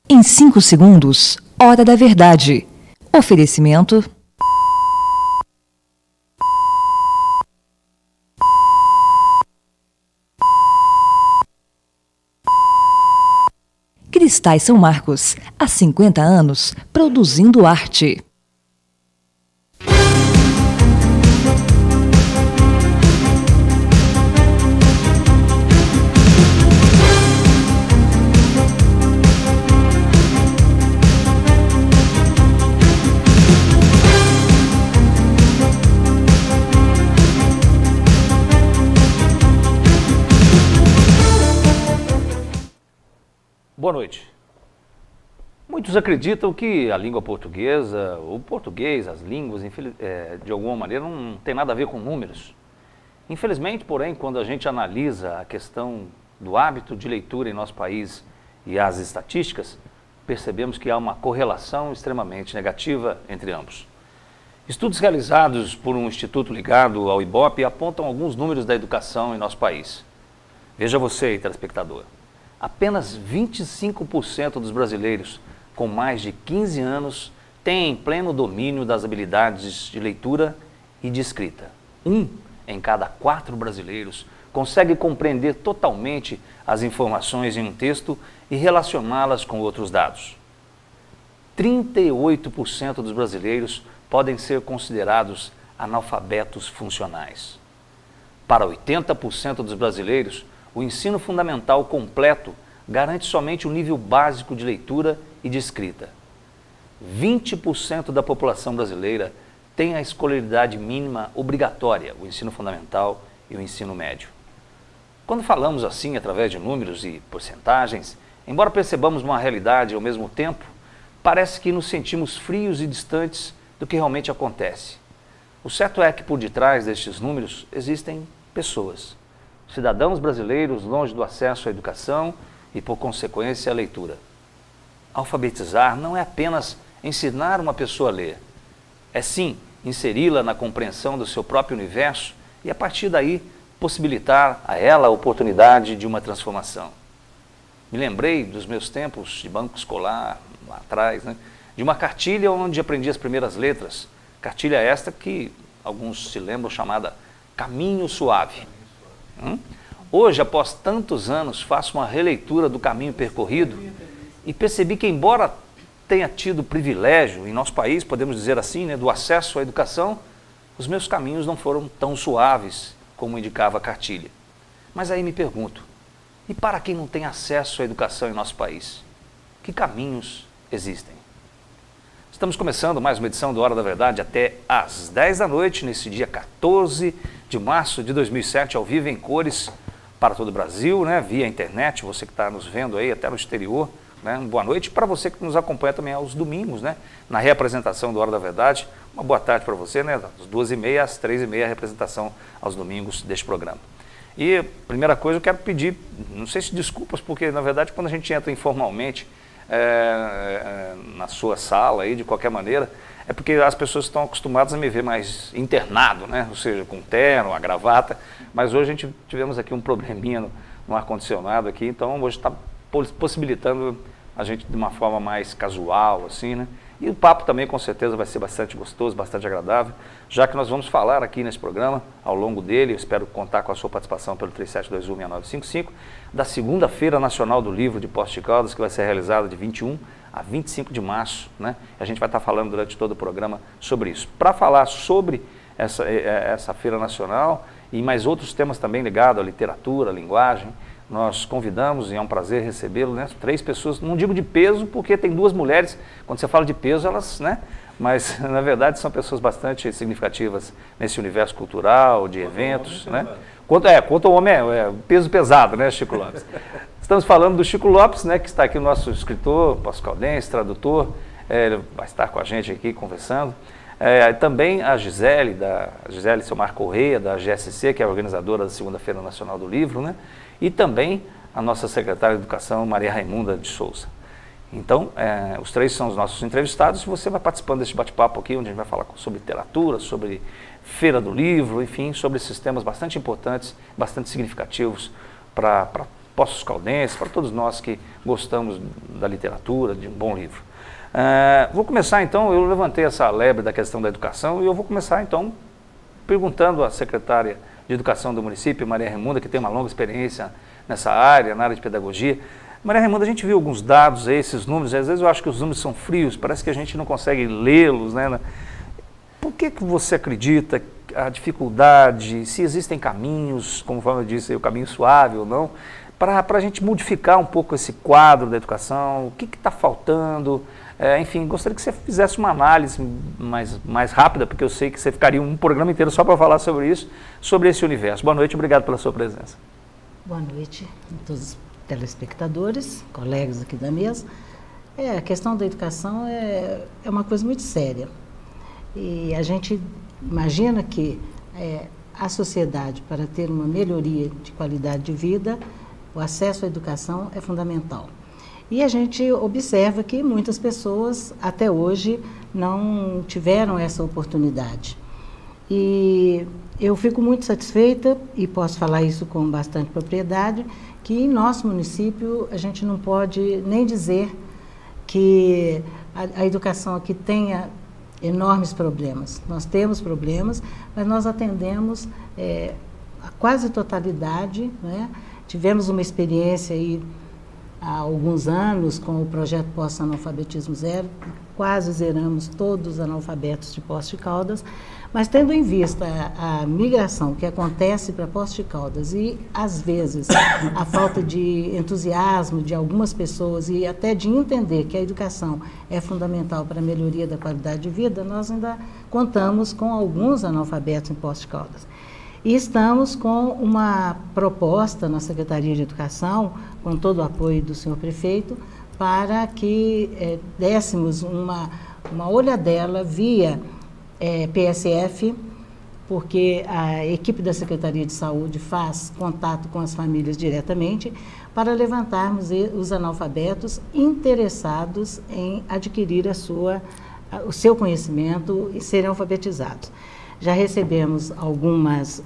Em 5 segundos, Hora da Verdade. Oferecimento... Cristais São Marcos, há 50 anos, produzindo arte. Boa noite. Muitos acreditam que a língua portuguesa, o português, as línguas, de alguma maneira, não tem nada a ver com números. Infelizmente, porém, quando a gente analisa a questão do hábito de leitura em nosso país e as estatísticas, percebemos que há uma correlação extremamente negativa entre ambos. Estudos realizados por um instituto ligado ao IBOP apontam alguns números da educação em nosso país. Veja você, telespectador. Apenas 25% dos brasileiros com mais de 15 anos têm pleno domínio das habilidades de leitura e de escrita. 1 em cada 4 brasileiros consegue compreender totalmente as informações em um texto e relacioná-las com outros dados. 38% dos brasileiros podem ser considerados analfabetos funcionais. Para 80% dos brasileiros, o ensino fundamental completo garante somente o nível básico de leitura e de escrita. 20% da população brasileira tem a escolaridade mínima obrigatória, o ensino fundamental e o ensino médio. Quando falamos assim, através de números e porcentagens, embora percebamos uma realidade ao mesmo tempo, parece que nos sentimos frios e distantes do que realmente acontece. O certo é que por detrás destes números existem pessoas. Cidadãos brasileiros longe do acesso à educação e, por consequência, à leitura. Alfabetizar não é apenas ensinar uma pessoa a ler, é sim inseri-la na compreensão do seu próprio universo e, a partir daí, possibilitar a ela a oportunidade de uma transformação. Me lembrei dos meus tempos de banco escolar, lá atrás, de uma cartilha onde aprendi as primeiras letras, cartilha esta que alguns se lembram chamada Caminho Suave. Hoje, após tantos anos, faço uma releitura do caminho percorrido e percebi que, embora tenha tido o privilégio, em nosso país, podemos dizer assim, do acesso à educação, os meus caminhos não foram tão suaves como indicava a cartilha. Mas aí me pergunto, e para quem não tem acesso à educação em nosso país, que caminhos existem? Estamos começando mais uma edição do Hora da Verdade até às 10 da noite, nesse dia 14 de março de 2007, ao vivo em cores para todo o Brasil, via internet, você que está nos vendo aí até no exterior, boa noite. Para você que nos acompanha também aos domingos, na reapresentação do Hora da Verdade, uma boa tarde para você, das 2h30 às 3h30, a representação aos domingos deste programa. E, primeira coisa, eu quero pedir, não sei se desculpas, porque, na verdade, quando a gente entra informalmente na sua sala, aí, de qualquer maneira, é porque as pessoas estão acostumadas a me ver mais internado, ou seja, com terno, a gravata, mas hoje a gente tivemos aqui um probleminha no ar-condicionado aqui, então hoje está possibilitando a gente de uma forma mais casual, assim, E o papo também, com certeza, vai ser bastante gostoso, bastante agradável, já que nós vamos falar aqui nesse programa, ao longo dele, eu espero contar com a sua participação pelo 37216955, da Segunda-feira Nacional do Livro de Poços de Caldas, que vai ser realizada de 21 a 25 de março, A gente vai estar falando durante todo o programa sobre isso. Para falar sobre essa Feira Nacional e mais outros temas também ligados à literatura, à linguagem, nós convidamos, e é um prazer recebê-lo, 3 pessoas, não digo de peso, porque tem 2 mulheres, quando você fala de peso, elas, mas na verdade são pessoas bastante significativas nesse universo cultural, de eventos, Quanto ao homem é peso pesado, Chico Lopes? Estamos falando do Chico Lopes, que está aqui o nosso escritor, Poços Caldense, tradutor, ele vai estar com a gente aqui conversando. Também a Gisele Silmar Correia, da GSC, que é a organizadora da Segunda-feira Nacional do Livro, e também a nossa secretária de Educação, Maria Raimunda de Souza. Então, os 3 são os nossos entrevistados e você vai participando desse bate-papo aqui, onde a gente vai falar sobre literatura, sobre Feira do Livro, enfim, sobre esses temas bastante importantes, bastante significativos para Poços Caldenses, para todos nós que gostamos da literatura, de um bom livro. Vou começar então, eu levantei essa lebre da questão da educação e eu vou começar então perguntando à secretária de Educação do município, Maria Raimunda, que tem uma longa experiência nessa área, na área de pedagogia. Maria Raimunda, a gente viu alguns dados aí, esses números, e às vezes eu acho que os números são frios, parece que a gente não consegue lê-los, né? Por que você acredita a dificuldade, se existem caminhos, como eu disse, o caminho suave ou não, para a gente modificar um pouco esse quadro da educação, o que está faltando? Enfim, gostaria que você fizesse uma análise mais rápida, porque eu sei que você ficaria um programa inteiro só para falar sobre isso, sobre esse universo. Boa noite, obrigado pela sua presença. Boa noite a todos os telespectadores, colegas aqui da mesa. A questão da educação é uma coisa muito séria. E a gente imagina que a sociedade, para ter uma melhoria de qualidade de vida, o acesso à educação é fundamental. E a gente observa que muitas pessoas, até hoje, não tiveram essa oportunidade. E eu fico muito satisfeita, e posso falar isso com bastante propriedade, que em nosso município a gente não pode nem dizer que a educação aqui tenha enormes problemas. Nós temos problemas, mas nós atendemos a quase totalidade, né? Tivemos uma experiência aí há alguns anos com o projeto Pós-Analfabetismo Zero, quase zeramos todos os analfabetos de Poços de Caldas, mas tendo em vista a migração que acontece para Poços de Caldas e, às vezes, a falta de entusiasmo de algumas pessoas e até de entender que a educação é fundamental para a melhoria da qualidade de vida, nós ainda contamos com alguns analfabetos em Poços de Caldas. E estamos com uma proposta na Secretaria de Educação, com todo o apoio do senhor prefeito, para que dessemos uma olhadela via PSF, porque a equipe da Secretaria de Saúde faz contato com as famílias diretamente, para levantarmos os analfabetos interessados em adquirir o seu conhecimento e serem alfabetizados. Já recebemos algumas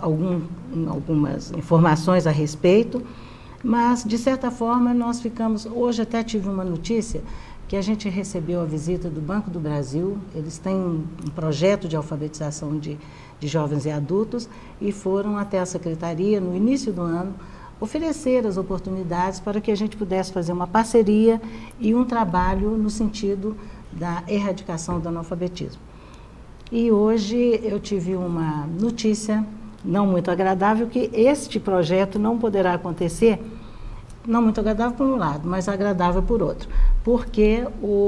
informações a respeito, mas, de certa forma, nós ficamos... Hoje até tive uma notícia que a gente recebeu a visita do Banco do Brasil. Eles têm um projeto de alfabetização de jovens e adultos e foram até a Secretaria, no início do ano, oferecer as oportunidades para que a gente pudesse fazer uma parceria e um trabalho no sentido da erradicação do analfabetismo. E hoje eu tive uma notícia não muito agradável, que este projeto não poderá acontecer, não muito agradável por um lado, mas agradável por outro, porque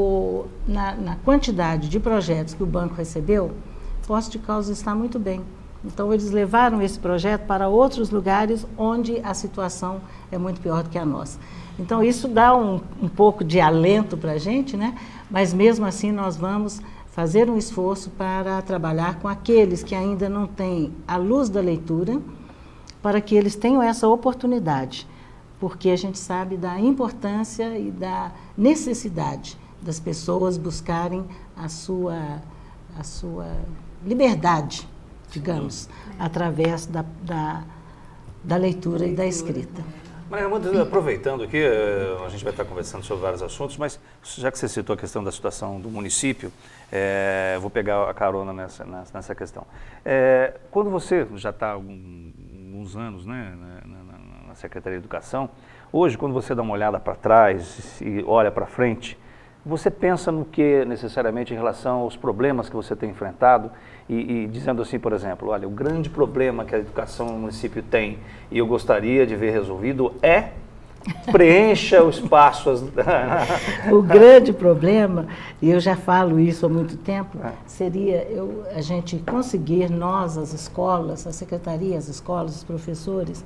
na quantidade de projetos que o banco recebeu, Poços de Caldas está muito bem. Então eles levaram esse projeto para outros lugares onde a situação é muito pior do que a nossa. Então isso dá um pouco de alento para a gente, né? Mas mesmo assim nós vamos fazer um esforço para trabalhar com aqueles que ainda não têm a luz da leitura, para que eles tenham essa oportunidade, porque a gente sabe da importância e da necessidade das pessoas buscarem a sua liberdade, digamos, através da leitura e da escrita. Maria Raimunda, aproveitando aqui, a gente vai estar conversando sobre vários assuntos, mas já que você citou a questão da situação do município, vou pegar a carona nessa questão. Quando você já está há alguns anos, né, na Secretaria de Educação, hoje, quando você dá uma olhada para trás e olha para frente, você pensa no que necessariamente em relação aos problemas que você tem enfrentado e dizendo assim, por exemplo, olha, o grande problema que a educação no município tem e eu gostaria de ver resolvido é preencha o espaço. O grande problema, e eu já falo isso há muito tempo, seria a gente conseguir, nós, as escolas, a secretaria, as escolas, os professores,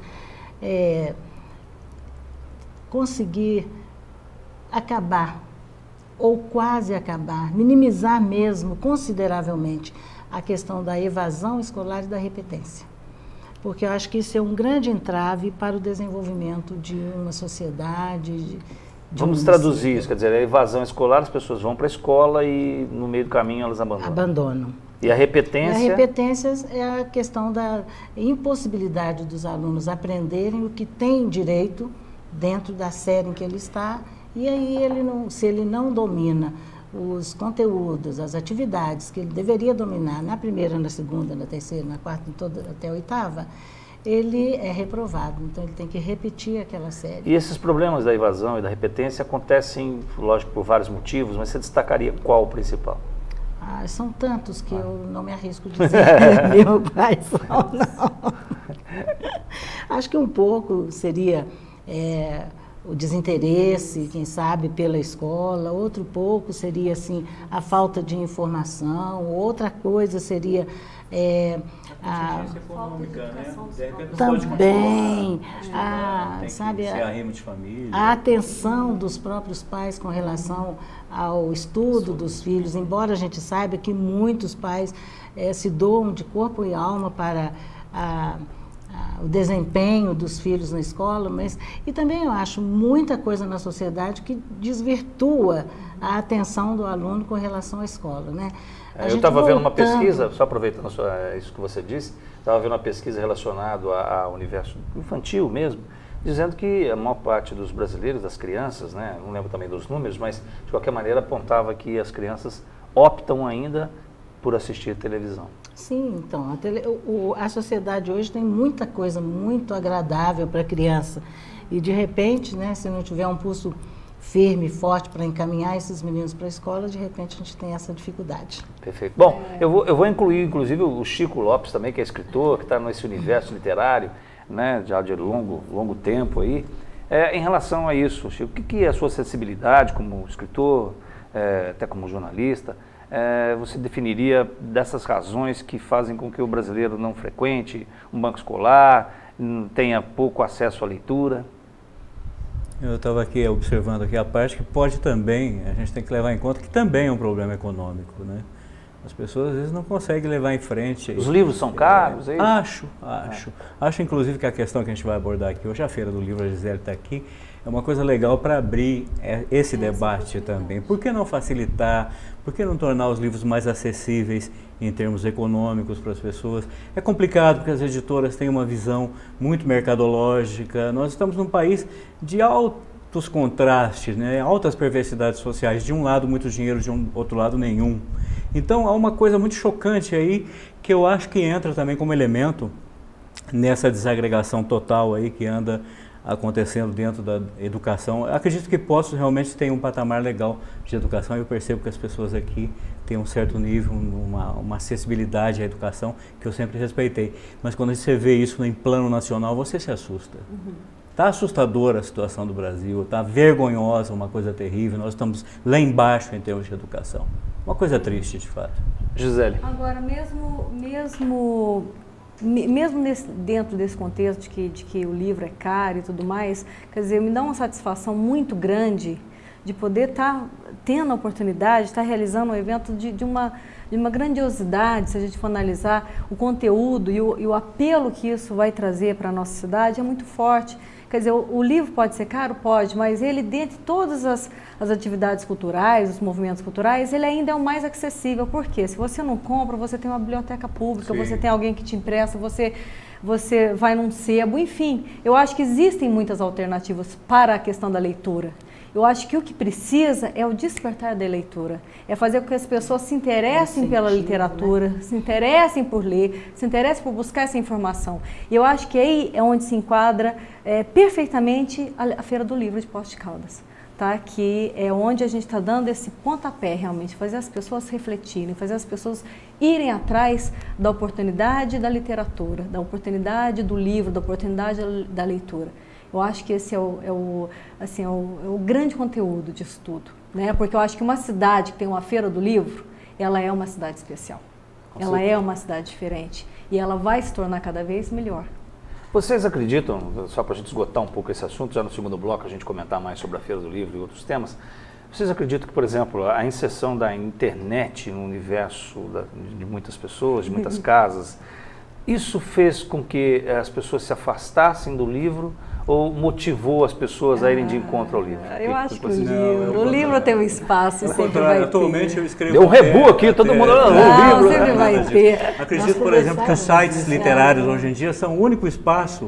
conseguir acabar ou quase acabar, minimizar mesmo consideravelmente a questão da evasão escolar e da repetência. Porque eu acho que isso é um grande entrave para o desenvolvimento de uma sociedade. Vamos traduzir isso, quer dizer, a evasão escolar, as pessoas vão para a escola e no meio do caminho elas abandonam. E a repetência? E a repetência é a questão da impossibilidade dos alunos aprenderem o que têm direito dentro da série em que ele está, e aí se ele não domina os conteúdos, as atividades que ele deveria dominar na primeira, na segunda, na terceira, na quarta, até a oitava, ele é reprovado. Então, ele tem que repetir aquela série. E esses problemas da evasão e da repetência acontecem, lógico, por vários motivos, mas você destacaria qual o principal? São tantos que eu não me arrisco a dizer meu quais são, não. Acho que um pouco seria o desinteresse, quem sabe, pela escola, outro pouco seria assim, a falta de informação, outra coisa seria a econômica, né? Também a atenção dos próprios pais com relação ao estudo dos filhos, embora a gente saiba que muitos pais se doam de corpo e alma para o desempenho dos filhos na escola, e também eu acho muita coisa na sociedade que desvirtua a atenção do aluno com relação à escola, né? Eu estava vendo uma pesquisa, só aproveitando isso que você disse, estava vendo uma pesquisa relacionada ao universo infantil mesmo, dizendo que a maior parte dos brasileiros, das crianças, né, não lembro também dos números, mas de qualquer maneira apontava que as crianças optam ainda por assistir televisão. Sim, então, a sociedade hoje tem muita coisa muito agradável para a criança e de repente, né, se não tiver um pulso firme, forte para encaminhar esses meninos para a escola, de repente a gente tem essa dificuldade. Perfeito. Bom, eu vou incluir inclusive o Chico Lopes também, que é escritor, que está nesse universo literário, né, já de longo tempo aí. Em relação a isso, Chico, o que é a sua sensibilidade como escritor, até como jornalista, você definiria dessas razões que fazem com que o brasileiro não frequente um banco escolar, tenha pouco acesso à leitura? Eu estava aqui observando aqui a parte que pode também, a gente tem que levar em conta que também é um problema econômico, né? As pessoas às vezes não conseguem levar em frente. Os livros são caros, é isso? Acho inclusive que a questão que a gente vai abordar aqui hoje, a Feira do Livro, a Gisele está aqui, é uma coisa legal para abrir esse debate também. Por que não facilitar? Por que não tornar os livros mais acessíveis em termos econômicos para as pessoas? É complicado porque as editoras têm uma visão muito mercadológica. Nós estamos num país de altos contrastes, né? Altas perversidades sociais. De um lado muito dinheiro, de um outro lado nenhum. Então há uma coisa muito chocante aí que eu acho que entra também como elemento nessa desagregação total aí que anda acontecendo dentro da educação. Eu acredito que Poços realmente tem um patamar legal de educação e eu percebo que as pessoas aqui têm um certo nível, uma acessibilidade à educação que eu sempre respeitei. Mas quando você vê isso em plano nacional, você se assusta. Está assustadora a situação do Brasil, está vergonhosa, uma coisa terrível, nós estamos lá embaixo em termos de educação. Uma coisa triste, de fato. Gisele. Agora, mesmo dentro desse contexto de que o livro é caro e tudo mais, quer dizer, me dá uma satisfação muito grande de poder estar tendo a oportunidade de estar realizando um evento de uma grandiosidade, se a gente for analisar o conteúdo e o apelo que isso vai trazer para a nossa cidade, é muito forte. Quer dizer, o livro pode ser caro? Pode, mas ele, dentre todas as atividades culturais, os movimentos culturais, ele ainda é o mais acessível. Por quê? Se você não compra, você tem uma biblioteca pública, sim, você tem alguém que te empresta, você vai num sebo, enfim. Eu acho que existem muitas alternativas para a questão da leitura. Eu acho que o que precisa é o despertar da leitura, é fazer com que as pessoas se interessem pela literatura, né? Se interessem por ler, se interessem por buscar essa informação. E eu acho que aí é onde se enquadra perfeitamente a Feira do Livro de Poços de Caldas, tá? Que é onde a gente está dando esse pontapé realmente, fazer as pessoas refletirem, fazer as pessoas irem atrás da oportunidade da literatura, da oportunidade do livro, da oportunidade da leitura. Eu acho que esse é o grande conteúdo disso tudo, né? Porque eu acho que uma cidade que tem uma feira do livro, ela é uma cidade especial. Ela é uma cidade diferente e ela vai se tornar cada vez melhor. Vocês acreditam, só para a gente esgotar um pouco esse assunto, já no segundo bloco a gente comentar mais sobre a Feira do Livro e outros temas, vocês acreditam que, por exemplo, a inserção da internet no universo de muitas pessoas, de muitas casas, isso fez com que as pessoas se afastassem do livro ou motivou as pessoas a irem de encontro ao livro? Eu acho que o livro tem um espaço, sempre vai ter. Atualmente eu escrevo... Deu um rebu aqui, todo mundo lendo o livro. Sempre vai ter. Acredito, por exemplo, que os sites literários hoje em dia são o único espaço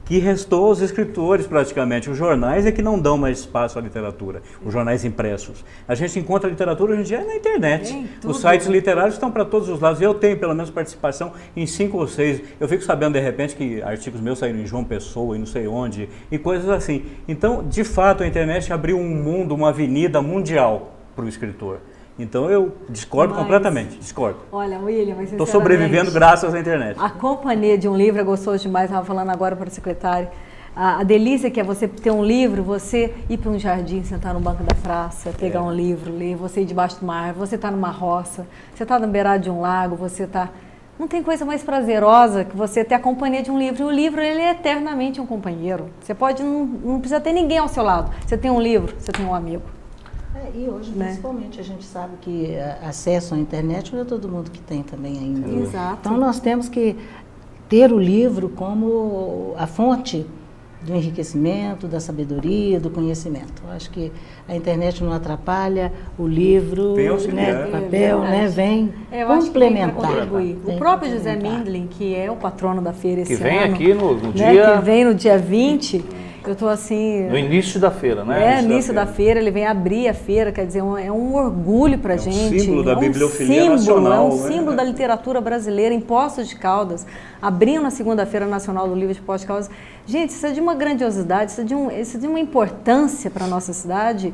que restou aos escritores praticamente. Os jornais é que não dão mais espaço à literatura, os jornais impressos. A gente encontra a literatura hoje em dia na internet. Os sites literários estão para todos os lados. Eu tenho pelo menos participação em 5 ou 6. Eu fico sabendo de repente que artigos meus saíram em João Pessoa e não sei onde, e coisas assim. Então, de fato, a internet abriu um mundo, uma avenida mundial para o escritor. Então eu discordo completamente, discordo. Olha, William, mas estou sobrevivendo graças à internet. A companhia de um livro é gostoso demais, estava falando agora para a secretária. A delícia que é você ter um livro, você ir para um jardim, sentar no banco da praça, pegar um livro, ler, você ir debaixo de uma árvore, você está numa roça, você está na beirada de um lago, você está... Não tem coisa mais prazerosa que você ter a companhia de um livro. E o livro, ele é eternamente um companheiro. Você pode, não precisa ter ninguém ao seu lado. Você tem um livro, você tem um amigo. E hoje, principalmente, a gente sabe que acesso à internet não é todo mundo que tem também ainda. Exato. Então, nós temos que ter o livro como a fonte do enriquecimento, da sabedoria, do conhecimento. Eu acho que a internet não atrapalha, o livro, o papel, vem complementar. O próprio José Mindlin, que é o patrono da feira esse ano. Que vem aqui no dia... Que vem no dia 20... Eu estou assim... No início da feira, né? Início da feira, ele vem abrir a feira, quer dizer, é um orgulho para a gente. É um símbolo da bibliofilia nacional. É um símbolo da literatura brasileira, em Poços de Caldas, abrindo a Segunda-feira Nacional do Livro de Poços de Caldas. Gente, isso é de uma grandiosidade, isso é de uma importância para a nossa cidade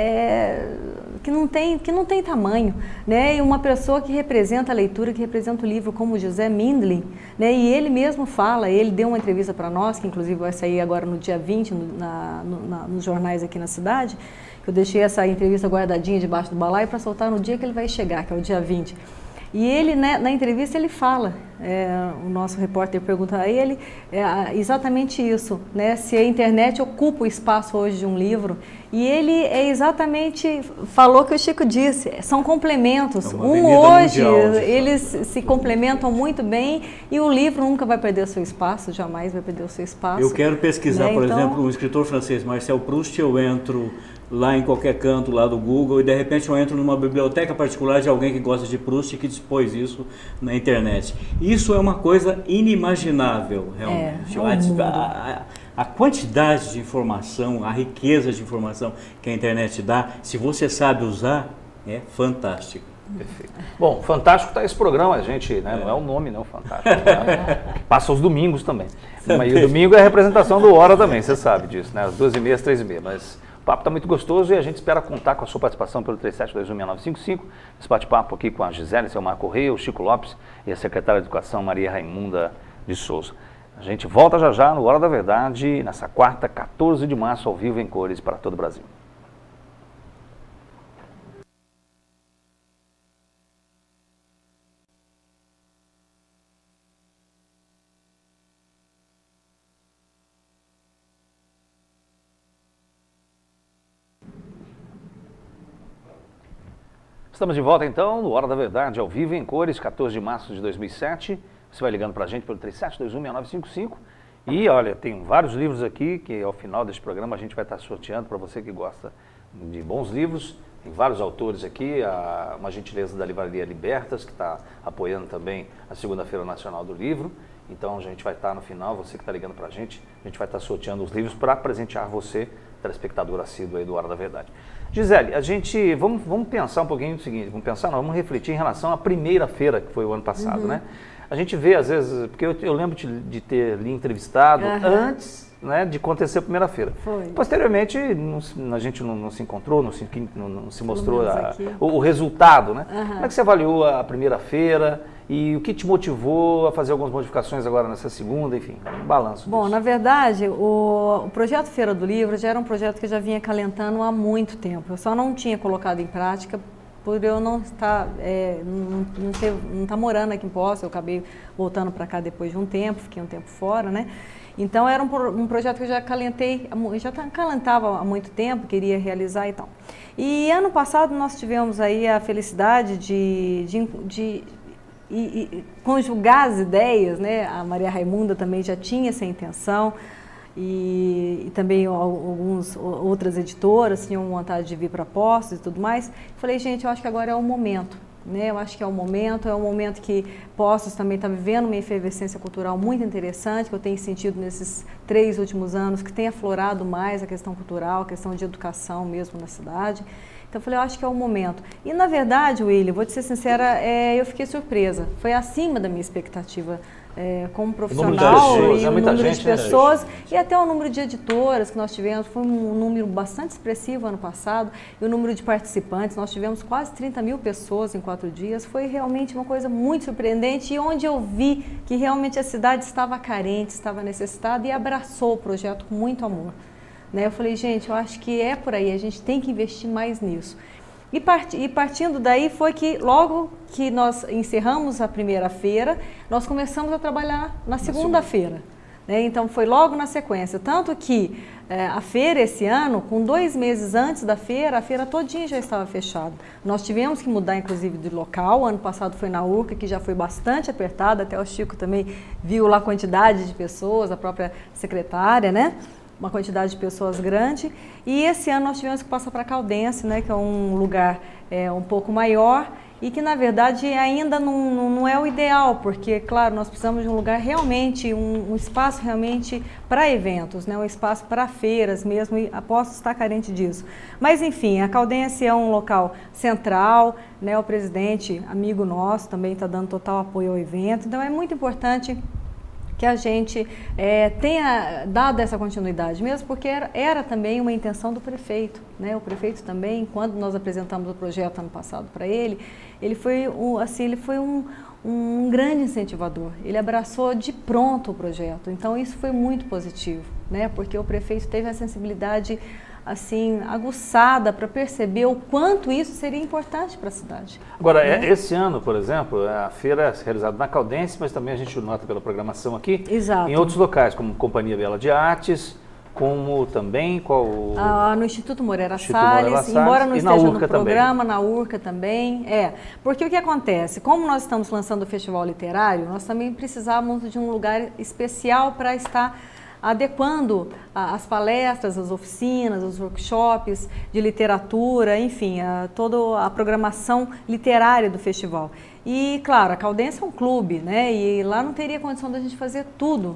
que não tem tamanho, né? E uma pessoa que representa a leitura, que representa o livro, como José Mindlin, né? E ele mesmo fala, ele deu uma entrevista para nós, que inclusive vai sair agora no dia 20, nos jornais aqui na cidade, que eu deixei essa entrevista guardadinha debaixo do balaio para soltar no dia que ele vai chegar, que é o dia 20. E ele, né, na entrevista, ele fala, o nosso repórter pergunta a ele exatamente isso, né, se a internet ocupa o espaço hoje de um livro. E ele exatamente falou o que o Chico disse, são complementos. Hoje, eles se complementam muito bem e o livro nunca vai perder o seu espaço, jamais vai perder o seu espaço. Eu quero pesquisar, por exemplo, um escritor francês, Marcel Proust, eu entro lá em qualquer canto lá do Google e de repente eu entro numa biblioteca particular de alguém que gosta de Proust e que dispôs isso na internet. Isso é uma coisa inimaginável, realmente. A quantidade de informação, a riqueza de informação que a internet dá, se você sabe usar, é fantástico. Perfeito. Bom, fantástico está esse programa, a gente, né, não é o nome, não, fantástico. Né? Passa os domingos também. E o domingo é a representação do Hora também, você sabe disso, né? Às 2h30, às 3h30. Mas o papo está muito gostoso e a gente espera contar com a sua participação pelo 37216955. Esse bate-papo aqui com a Gisele Selmar Correia, o Chico Lopes e a secretária de Educação, Maria Raimunda de Souza. A gente volta já já no Hora da Verdade, nessa quarta, 14 de março, ao vivo em cores para todo o Brasil. Estamos de volta então no Hora da Verdade, ao vivo em cores, 14 de março de 2007. Você vai ligando para a gente pelo 37216955. E olha, tem vários livros aqui que ao final deste programa a gente vai estar sorteando para você que gosta de bons livros. Tem vários autores aqui, uma gentileza da Livraria Libertas, que está apoiando também a Segunda-feira Nacional do Livro. Então a gente vai estar no final, você que está ligando para a gente vai estar sorteando os livros para presentear você, telespectador assíduo aí do Hora da Verdade. Gisele, a gente, vamos pensar um pouquinho no seguinte, vamos refletir em relação à primeira feira que foi o ano passado, né? A gente vê às vezes, porque eu lembro de ter lhe entrevistado antes, né, de acontecer a primeira feira. Posteriormente, a gente não se encontrou, não se mostrou o resultado, né? Como é que você avaliou a primeira feira e o que te motivou a fazer algumas modificações agora nessa segunda, enfim, um balanço Bom, disso. na verdade, o projeto Feira do Livro já era um projeto que eu já vinha acalentando há muito tempo. Eu só não tinha colocado em prática por eu não estar, não estar morando aqui em Poços. Eu acabei voltando para cá depois de um tempo, fiquei um tempo fora, né? Então era um projeto que eu já acalentava há muito tempo, queria realizar e tal. E ano passado nós tivemos aí a felicidade de conjugar as ideias, né? A Maria Raimunda também já tinha essa intenção e também outras editoras tinham vontade de vir para Poços e tudo mais. Falei, gente, eu acho que agora é o momento né? Eu acho que é um momento que Poços também está vivendo uma efervescência cultural muito interessante, que eu tenho sentido nesses 3 últimos anos, que tem aflorado mais a questão cultural, a questão de educação mesmo na cidade. Então eu falei, eu acho que é o momento. E na verdade, William, vou te ser sincera, eu fiquei surpresa. Foi acima da minha expectativa como profissional, e o número de pessoas e até o número de editoras que nós tivemos. Foi um número bastante expressivo ano passado, e o número de participantes, nós tivemos quase 30 mil pessoas em 4 dias. Foi realmente uma coisa muito surpreendente, e onde eu vi que realmente a cidade estava carente, estava necessitada, e abraçou o projeto com muito amor. Eu falei, gente, eu acho que é por aí, a gente tem que investir mais nisso. E partindo daí foi que logo que nós encerramos a primeira feira, nós começamos a trabalhar na segunda-feira. Então foi logo na sequência, tanto que a feira esse ano, com 2 meses antes da feira, a feira todinha já estava fechada. Nós tivemos que mudar inclusive de local, ano passado foi na Urca, que já foi bastante apertada, até o Chico também viu lá a quantidade de pessoas, a própria secretária, né? Uma quantidade de pessoas grande, e esse ano nós tivemos que passar para Caldense, que é um lugar um pouco maior, e que na verdade ainda não é o ideal, porque claro, nós precisamos de um lugar realmente, um espaço realmente para eventos, um espaço para feiras mesmo, e aposto estar carente disso. Mas enfim, a Caldense é um local central, o presidente, amigo nosso, também está dando total apoio ao evento, então é muito importante que a gente tenha dado essa continuidade, mesmo porque era também uma intenção do prefeito. O prefeito também, quando nós apresentamos o projeto ano passado para ele foi um grande incentivador, ele abraçou de pronto o projeto, então isso foi muito positivo, porque o prefeito teve a sensibilidade assim, aguçada para perceber o quanto isso seria importante para a cidade. Agora, esse ano, por exemplo, a feira é realizada na Caldense, mas também a gente nota pela programação aqui, em outros locais, como Companhia Bela de Artes, como também no Instituto Moreira Salles, embora não esteja no programa, na Urca também. Porque o que acontece? Como nós estamos lançando o Festival Literário, nós também precisávamos de um lugar especial para estar adequando as palestras, as oficinas, os workshops de literatura, enfim, toda a programação literária do festival. E, claro, a Caldense é um clube, e lá não teria condição da gente fazer tudo,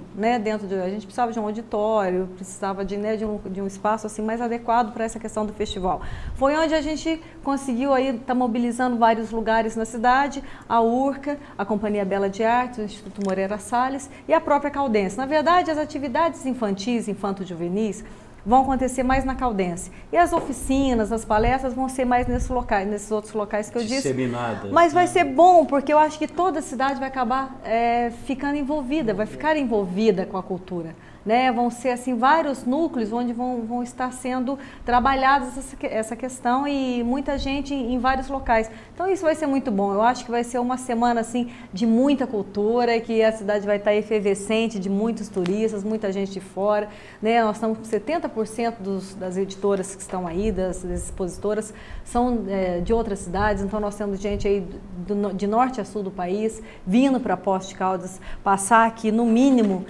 a gente precisava de um auditório, precisava de um espaço assim mais adequado para essa questão do festival. Foi onde a gente conseguiu aí estar mobilizando vários lugares na cidade, a Urca, a Companhia Bela de Artes, o Instituto Moreira Salles e a própria Caldense. Na verdade, as atividades infantis, infanto-juvenis, vão acontecer mais na Caldense. E as oficinas, as palestras vão ser mais nesses outros locais que eu disse. Mas vai ser bom, porque eu acho que toda a cidade vai acabar ficando envolvida, vai ficar envolvida com a cultura. Vão ser assim vários núcleos onde vão estar sendo trabalhadas essa questão, e muita gente em vários locais. Então isso vai ser muito bom. Eu acho que vai ser uma semana assim de muita cultura, que a cidade vai estar efervescente, de muitos turistas, muita gente de fora. Nós estamos com 70% das editoras que estão aí, das expositoras, são de outras cidades. Então nós temos gente aí de norte a sul do país vindo para Poços de Caldas, passar aqui no mínimo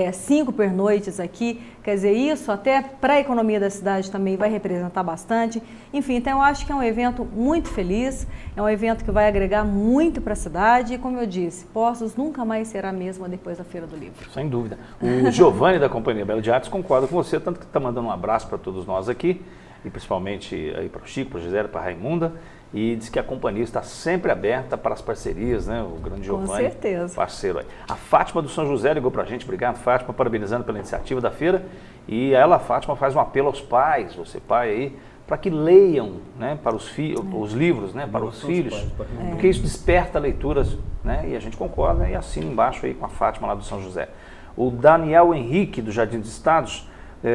5 pernoites aqui, quer dizer, isso até para a economia da cidade também vai representar bastante. Enfim, então eu acho que é um evento muito feliz, é um evento que vai agregar muito para a cidade, e como eu disse, Poços nunca mais será a mesma depois da Feira do Livro. Sem dúvida. O Giovanni da Companhia Bela de Artes concorda com você, tanto que está mandando um abraço para todos nós aqui, e principalmente aí para o Chico, para a Gisele, para a Raimunda, e diz que a companhia está sempre aberta para as parcerias, o grande Giovanni, com certeza, parceiro aí. A Fátima do São José ligou para a gente, obrigado Fátima, parabenizando pela iniciativa da feira, e ela, a Fátima, faz um apelo aos pais, você pai aí, para que leiam, para os livros, para os filhos, porque isso desperta leituras, e a gente concorda e assina embaixo aí com a Fátima lá do São José. O Daniel Henrique, do Jardim dos Estados,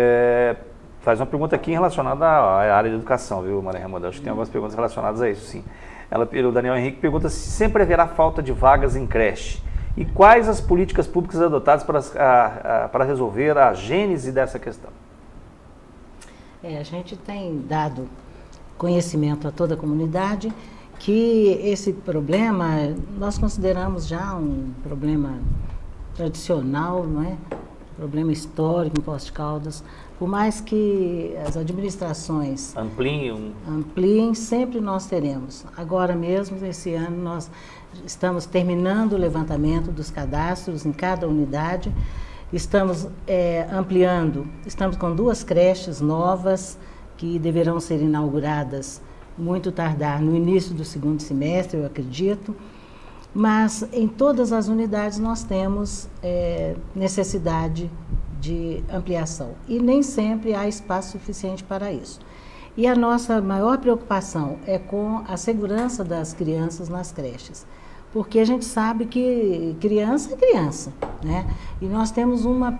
faz uma pergunta aqui relacionada à área de educação, viu, Maria Raimunda? Acho que tem algumas perguntas relacionadas a isso, sim. O Daniel Henrique pergunta se sempre haverá falta de vagas em creche e quais as políticas públicas adotadas para resolver a gênese dessa questão. A gente tem dado conhecimento a toda a comunidade que esse problema nós consideramos já um problema tradicional, problema histórico em Poços de Caldas. Por mais que as administrações ampliem, sempre nós teremos. Agora mesmo, esse ano, nós estamos terminando o levantamento dos cadastros em cada unidade. Estamos ampliando, estamos com 2 creches novas que deverão ser inauguradas muito tardar no início do 2º semestre, eu acredito. Mas em todas as unidades nós temos necessidade de ampliação e nem sempre há espaço suficiente para isso. E a nossa maior preocupação é com a segurança das crianças nas creches, porque a gente sabe que criança é criança, né? E nós temos uma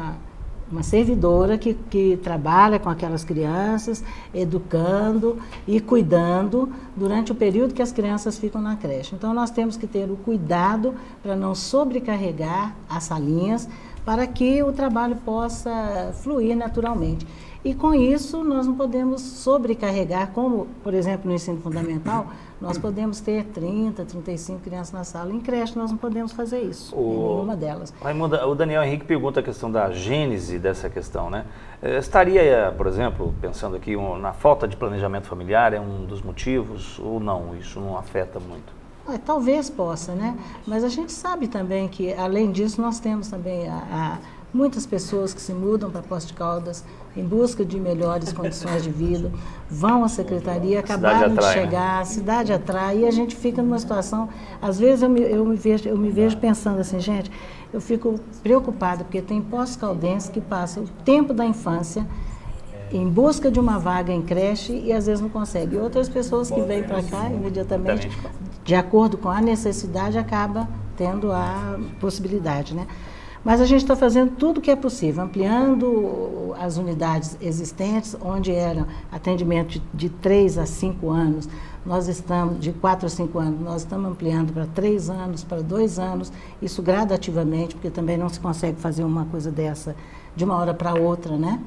servidora que trabalha com aquelas crianças, educando e cuidando durante o período que as crianças ficam na creche. Então, nós temos que ter o cuidado para não sobrecarregar as salinhas, para que o trabalho possa fluir naturalmente. E com isso, nós não podemos sobrecarregar, como, por exemplo, no ensino fundamental, nós podemos ter 30, 35 crianças na sala. Em creche, nós não podemos fazer isso, em nenhuma delas. Raimunda, o Daniel Henrique pergunta a questão da gênese dessa questão, né? Estaria, por exemplo, pensando aqui, na falta de planejamento familiar, é um dos motivos, ou não? Isso não afeta muito? Talvez possa, né? Mas a gente sabe também que, além disso, nós temos também muitas pessoas que se mudam para Poços de Caldas em busca de melhores condições de vida, vão à secretaria, acabaram de chegar, né? A cidade atrai, e a gente fica numa situação, às vezes eu me vejo pensando assim, gente, eu fico preocupada, porque tem Poços Caldenses que passam o tempo da infância em busca de uma vaga em creche e às vezes não consegue. E outras pessoas que vêm para cá imediatamente, de acordo com a necessidade, acaba tendo a possibilidade, né? Mas a gente está fazendo tudo o que é possível, ampliando as unidades existentes, onde era atendimento de 3 a 5 anos, nós estamos, de 4 a 5 anos, nós estamos ampliando para 3 anos, para 2 anos, isso gradativamente, porque também não se consegue fazer uma coisa dessa de uma hora para outra, né?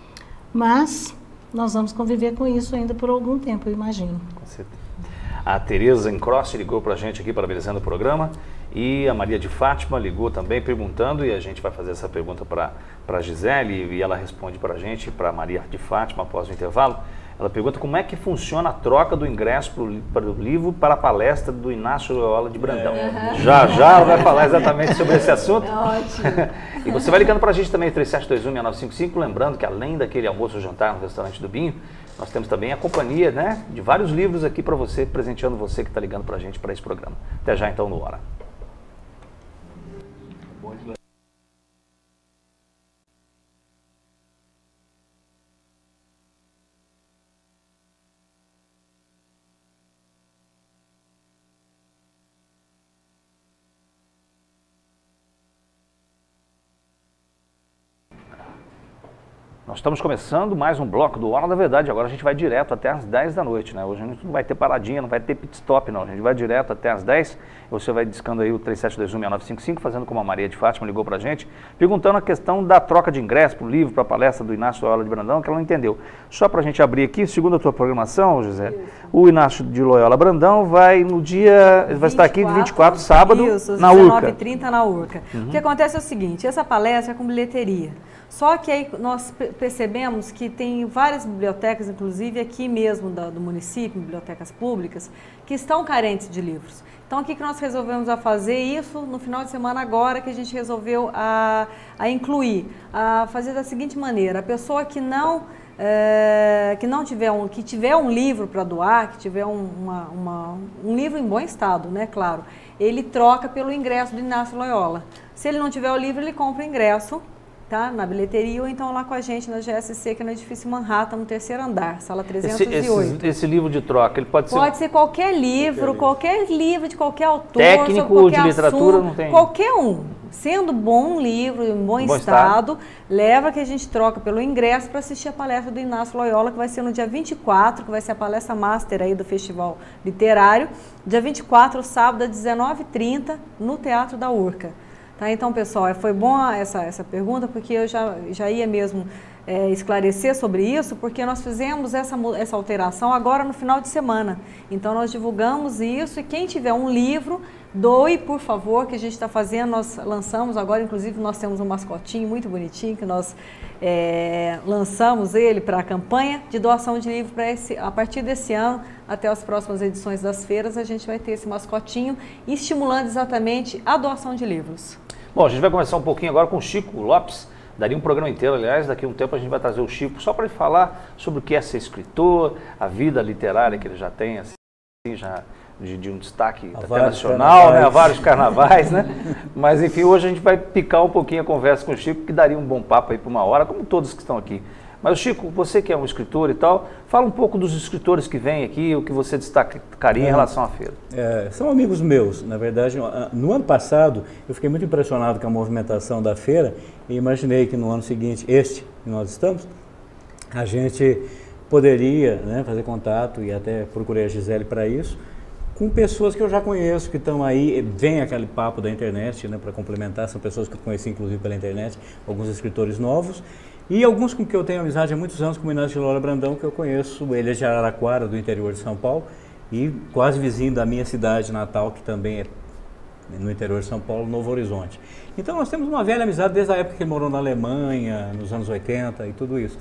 Mas nós vamos conviver com isso ainda por algum tempo, eu imagino. Com certeza. A Tereza Encrossi ligou para a gente aqui, parabenizando o programa, e a Maria de Fátima ligou também perguntando, e a gente vai fazer essa pergunta para a Gisele, e ela responde para a gente, para a Maria de Fátima, após o intervalo. Ela pergunta como é que funciona a troca do ingresso para o livro para a palestra do Inácio Loyola de Brandão. Já ela vai falar exatamente sobre esse assunto. Ótimo. E você vai ligando para a gente também, 3721-6955, lembrando que além daquele almoço ou jantar no restaurante do Binho, nós temos também a companhia, né, de vários livros aqui para você, presenteando você que está ligando para a gente para esse programa. Até já então no Hora. Nós estamos começando mais um bloco do Hora da Verdade. Agora a gente vai direto até às 10 da noite, né? Hoje a gente não vai ter paradinha, não vai ter pit stop, não. A gente vai direto até às 10. Você vai discando aí o 3721-6955, fazendo como a Maria de Fátima ligou pra gente, perguntando a questão da troca de ingresso para o livro, para a palestra do Inácio Loyola de Brandão, que ela não entendeu. Só para a gente abrir aqui, segundo a tua programação, José, o Inácio de Loyola Brandão vai no dia, vai estar aqui de 24, sábado, na Urca. 19h30 na Urca. O que acontece é o seguinte, essa palestra é com bilheteria. Só que aí nós percebemos que tem várias bibliotecas, inclusive aqui mesmo do município, bibliotecas públicas, que estão carentes de livros. Então aqui que nós resolvemos a fazer isso no final de semana agora, que a gente resolveu a incluir, a fazer da seguinte maneira: a pessoa que tiver um livro para doar, que tiver um livro em bom estado, né, claro, ele troca pelo ingresso do Inácio Loyola. Se ele não tiver o livro, ele compra o ingresso, tá, na bilheteria, ou então lá com a gente na GSC, que é no edifício Manhattan, no 3º andar, sala 308. Esse livro de troca, ele pode ser qualquer livro de qualquer autor, técnico, qualquer de literatura, assunto, não tem? Qualquer um. Sendo bom livro, em bom estado, leva que a gente troca pelo ingresso para assistir a palestra do Inácio Loyola, que vai ser no dia 24, que vai ser a palestra master aí do Festival Literário, dia 24, sábado, às 19h30, no Teatro da Urca. Tá, então, pessoal, foi bom essa pergunta, porque eu já ia mesmo esclarecer sobre isso, porque nós fizemos essa alteração agora no final de semana. Então, nós divulgamos isso, e quem tiver um livro doe, por favor, que a gente está fazendo, nós lançamos agora, inclusive nós temos um mascotinho muito bonitinho, que nós lançamos ele para a campanha de doação de livro a partir desse ano, até as próximas edições das feiras, a gente vai ter esse mascotinho, estimulando exatamente a doação de livros. Bom, a gente vai conversar um pouquinho agora com o Chico Lopes, daria um programa inteiro, aliás, daqui a um tempo a gente vai trazer o Chico só para ele falar sobre o que é ser escritor, a vida literária que ele já tem, assim, já de um destaque internacional, né? Vários carnavais, né? Mas enfim, hoje a gente vai picar um pouquinho a conversa com o Chico, que daria um bom papo aí por uma hora, como todos que estão aqui. Mas Chico, você que é um escritor e tal, fala um pouco dos escritores que vêm aqui, o que você destacaria em relação à feira. São amigos meus, na verdade. No ano passado, eu fiquei muito impressionado com a movimentação da feira e imaginei que no ano seguinte, que nós estamos, a gente poderia, né, fazer contato, e até procurei a Gisele para isso, com pessoas que eu já conheço, que estão aí, vem aquele papo da internet, né, para complementar, são pessoas que eu conheci inclusive pela internet, alguns escritores novos, e alguns com que eu tenho amizade há muitos anos, como o Inácio de Loura Brandão, que eu conheço, ele é de Araraquara, do interior de São Paulo, e quase vizinho da minha cidade natal, que também é no interior de São Paulo, Novo Horizonte. Então nós temos uma velha amizade desde a época que ele morou na Alemanha, nos anos 80 e tudo isso.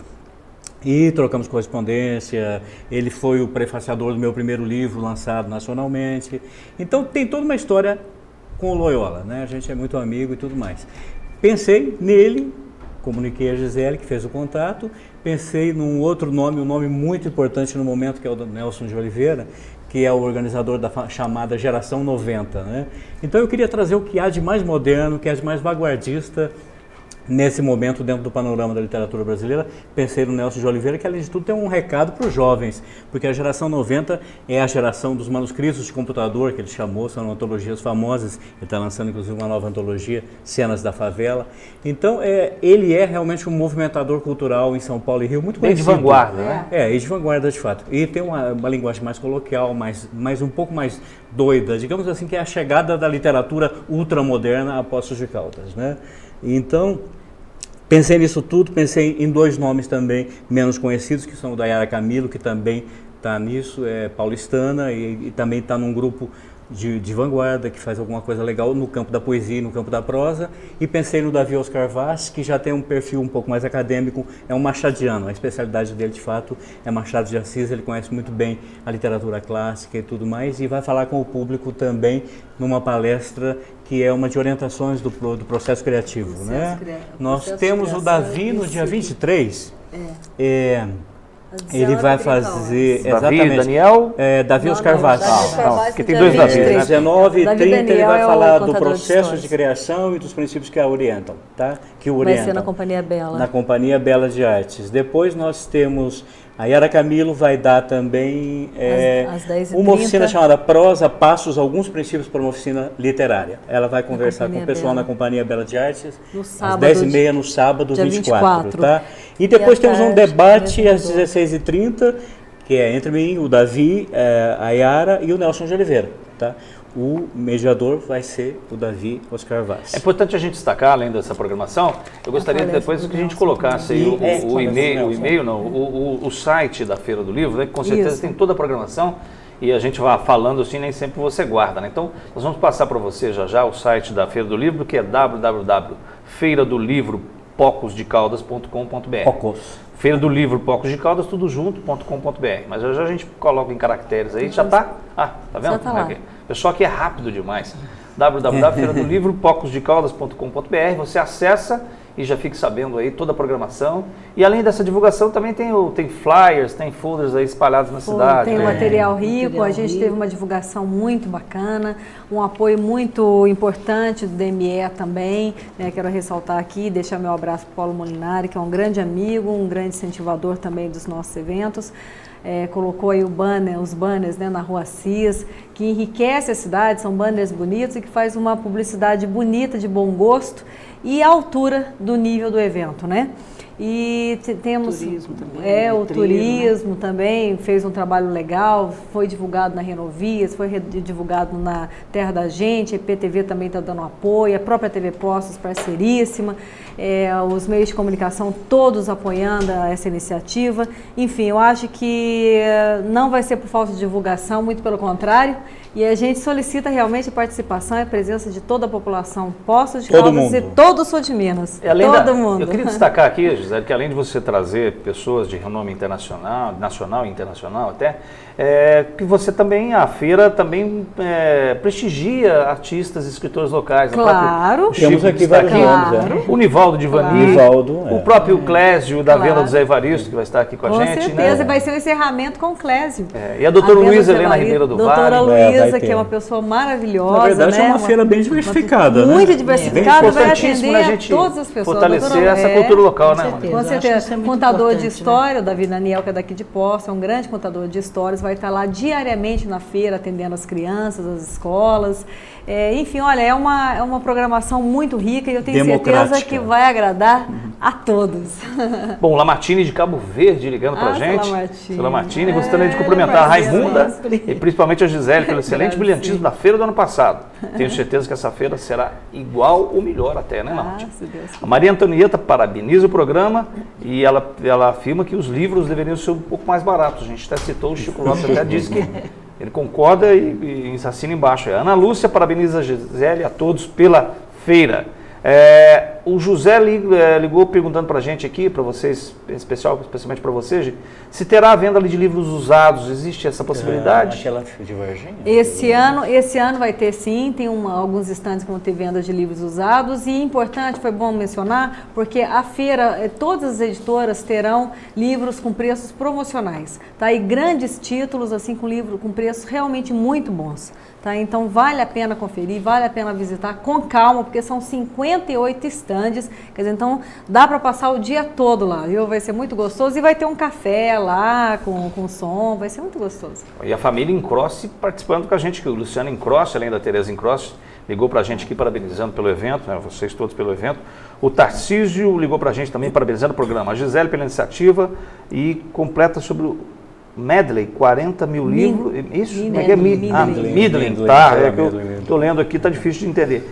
E trocamos correspondência, ele foi o prefaciador do meu primeiro livro lançado nacionalmente. Então tem toda uma história com o Loyola, né? A gente é muito amigo e tudo mais. Pensei nele, comuniquei a Gisele, que fez o contato, pensei num outro nome, um nome muito importante no momento, que é o do Nelson de Oliveira, que é o organizador da chamada Geração 90, né? Então eu queria trazer o que há de mais moderno, o que há de mais vanguardista nesse momento dentro do panorama da literatura brasileira. Pensei no Nelson de Oliveira, que além de tudo tem um recado para os jovens, porque a Geração 90 é a geração dos manuscritos de computador, que ele chamou, são antologias famosas, ele está lançando inclusive uma nova antologia, Cenas da Favela. Então ele é realmente um movimentador cultural em São Paulo e Rio, muito conhecido. De vanguarda, né? E de vanguarda de fato. E tem uma linguagem mais coloquial, mais um pouco mais doida, digamos assim, que é a chegada da literatura ultramoderna a Poços de Caldas, né? Então, pensei nisso tudo, pensei em dois nomes também menos conhecidos, que são o da Yara Camilo, que também está nisso, é paulistana e também está num grupo de vanguarda, que faz alguma coisa legal no campo da poesia e no campo da prosa. E pensei no Davi Oscar Vaz, que já tem um perfil um pouco mais acadêmico, é um machadiano, a especialidade dele de fato é Machado de Assis, ele conhece muito bem a literatura clássica e tudo mais, e vai falar com o público também numa palestra que é uma de orientações do processo criativo, né? Nós temos o Davi no dia 23, ele vai fazer Davi, Daniel? Davi Oscar Vaz. Que tem dois Davi, né? 19 e 30 ele vai falar do processo de criação e dos princípios que a orientam, tá? Que o orientam. Vai ser na Companhia Bela. Na Companhia Bela de Artes. Depois nós temos a Yara Camilo, vai dar também às 10h30. Uma oficina chamada Prosa, Passos, alguns princípios para uma oficina literária. Ela vai conversar com o pessoal na Companhia Bela de Artes às 10h30 no sábado, dia 24, tá? E depois temos um debate às 16h30, que é entre mim, o Davi, a Yara e o Nelson de Oliveira, tá? O mediador vai ser o Davi Oscar Vaz. É importante a gente destacar, além dessa programação, eu gostaria depois que a gente colocasse aí o site da Feira do Livro, né, que com certeza tem toda a programação e a gente vai falando assim, nem sempre você guarda, né? Então, nós vamos passar para você já o site da Feira do Livro, que é www.feiradolivro.pocosdecaldas.com.br. Feira do Livro Pocos de Caldas, tudo junto.com.br. Mas já a gente coloca em caracteres aí, já tá? Tá vendo? Já tá lá. O pessoal aqui é rápido demais. www.feiradolivro.pocosdecaldas.com.br. Você acessa e já fique sabendo aí toda a programação. E além dessa divulgação, também tem flyers, tem folders aí espalhados na cidade. Tem material rico, a gente teve uma divulgação muito bacana, um apoio muito importante do DME também, né? Quero ressaltar aqui, deixar meu abraço para o Paulo Molinari, que é um grande amigo, um grande incentivador também dos nossos eventos. Colocou aí os banners, né, na Rua Assis, que enriquece a cidade, são banners bonitos e que faz uma publicidade bonita, de bom gosto e à altura do nível do evento, né? E temos turismo também, o trilho, turismo, né? também fez um trabalho legal, foi divulgado na Renovias, foi divulgado na Terra da Gente, a IPTV também está dando apoio, a própria TV Postos parceiríssima, os meios de comunicação todos apoiando essa iniciativa. Enfim, eu acho que não vai ser por falta de divulgação, muito pelo contrário. E a gente solicita realmente a participação e a presença de toda a população, Poços de Caldas e todo o sul de Minas. Todo mundo. Eu queria destacar aqui, Gisele, que além de você trazer pessoas de renome internacional, nacional e internacional até, que você também, a feira também prestigia artistas e escritores locais. Claro. Temos aqui vários nomes. O Nivaldo Divani, o próprio Clésio da Venda do Zé Evaristo, que vai estar aqui com a gente. Com certeza, né? Vai ser um encerramento com o Clésio. E a doutora Luísa Helena Ribeiro do Vale. Doutora Luísa, que é uma pessoa maravilhosa. Na verdade, é uma feira bem diversificada, muito né? diversificada, vai Importantíssimo atender a gente a todas as pessoas. fortalecer essa cultura local, né? Com certeza. Contador de história, o Davi Daniel, que é daqui de Poços, é um grande contador de histórias, vai estar lá diariamente na feira, atendendo as crianças, as escolas. Enfim, olha, é uma programação muito rica e eu tenho certeza que vai agradar a todos. Bom, Lamartine de Cabo Verde ligando pra gente. Lamartine, gostaria de cumprimentar a Raimunda e principalmente a Gisele pelo excelente brilhantismo da feira do ano passado. Tenho certeza que essa feira será igual ou melhor até, né, Lamartine? A Maria Antonieta parabeniza o programa e ela afirma que os livros deveriam ser um pouco mais baratos. A gente até citou, o Chico Lopes até disse que ele concorda e assina embaixo. A Ana Lúcia parabeniza a Gisele e a todos pela feira. O José ligou perguntando para a gente aqui, para vocês, especialmente para você, se terá a venda ali de livros usados, existe essa possibilidade? Aquela de Varginha? Esse ano vai ter sim, tem alguns estandes que vão ter vendas de livros usados e importante, foi bom mencionar, porque a feira, todas as editoras terão livros com preços promocionais, tá? E grandes títulos, assim, com preços realmente muito bons. Tá? Então vale a pena conferir, vale a pena visitar com calma, porque são 58 estandes, quer dizer, então dá para passar o dia todo lá, viu? Vai ser muito gostoso e vai ter um café lá com som, vai ser muito gostoso. E a família Encrossi participando com a gente, que o Luciano Encrossi, além da Tereza Encrossi, ligou para a gente aqui parabenizando pelo evento, né? Vocês todos pelo evento. O Tarcísio ligou para a gente também parabenizando o programa, a Gisele pela iniciativa e completa sobre o Medley, 40 mil livros, isso? Midling, tá, que eu estou lendo aqui, está difícil de entender.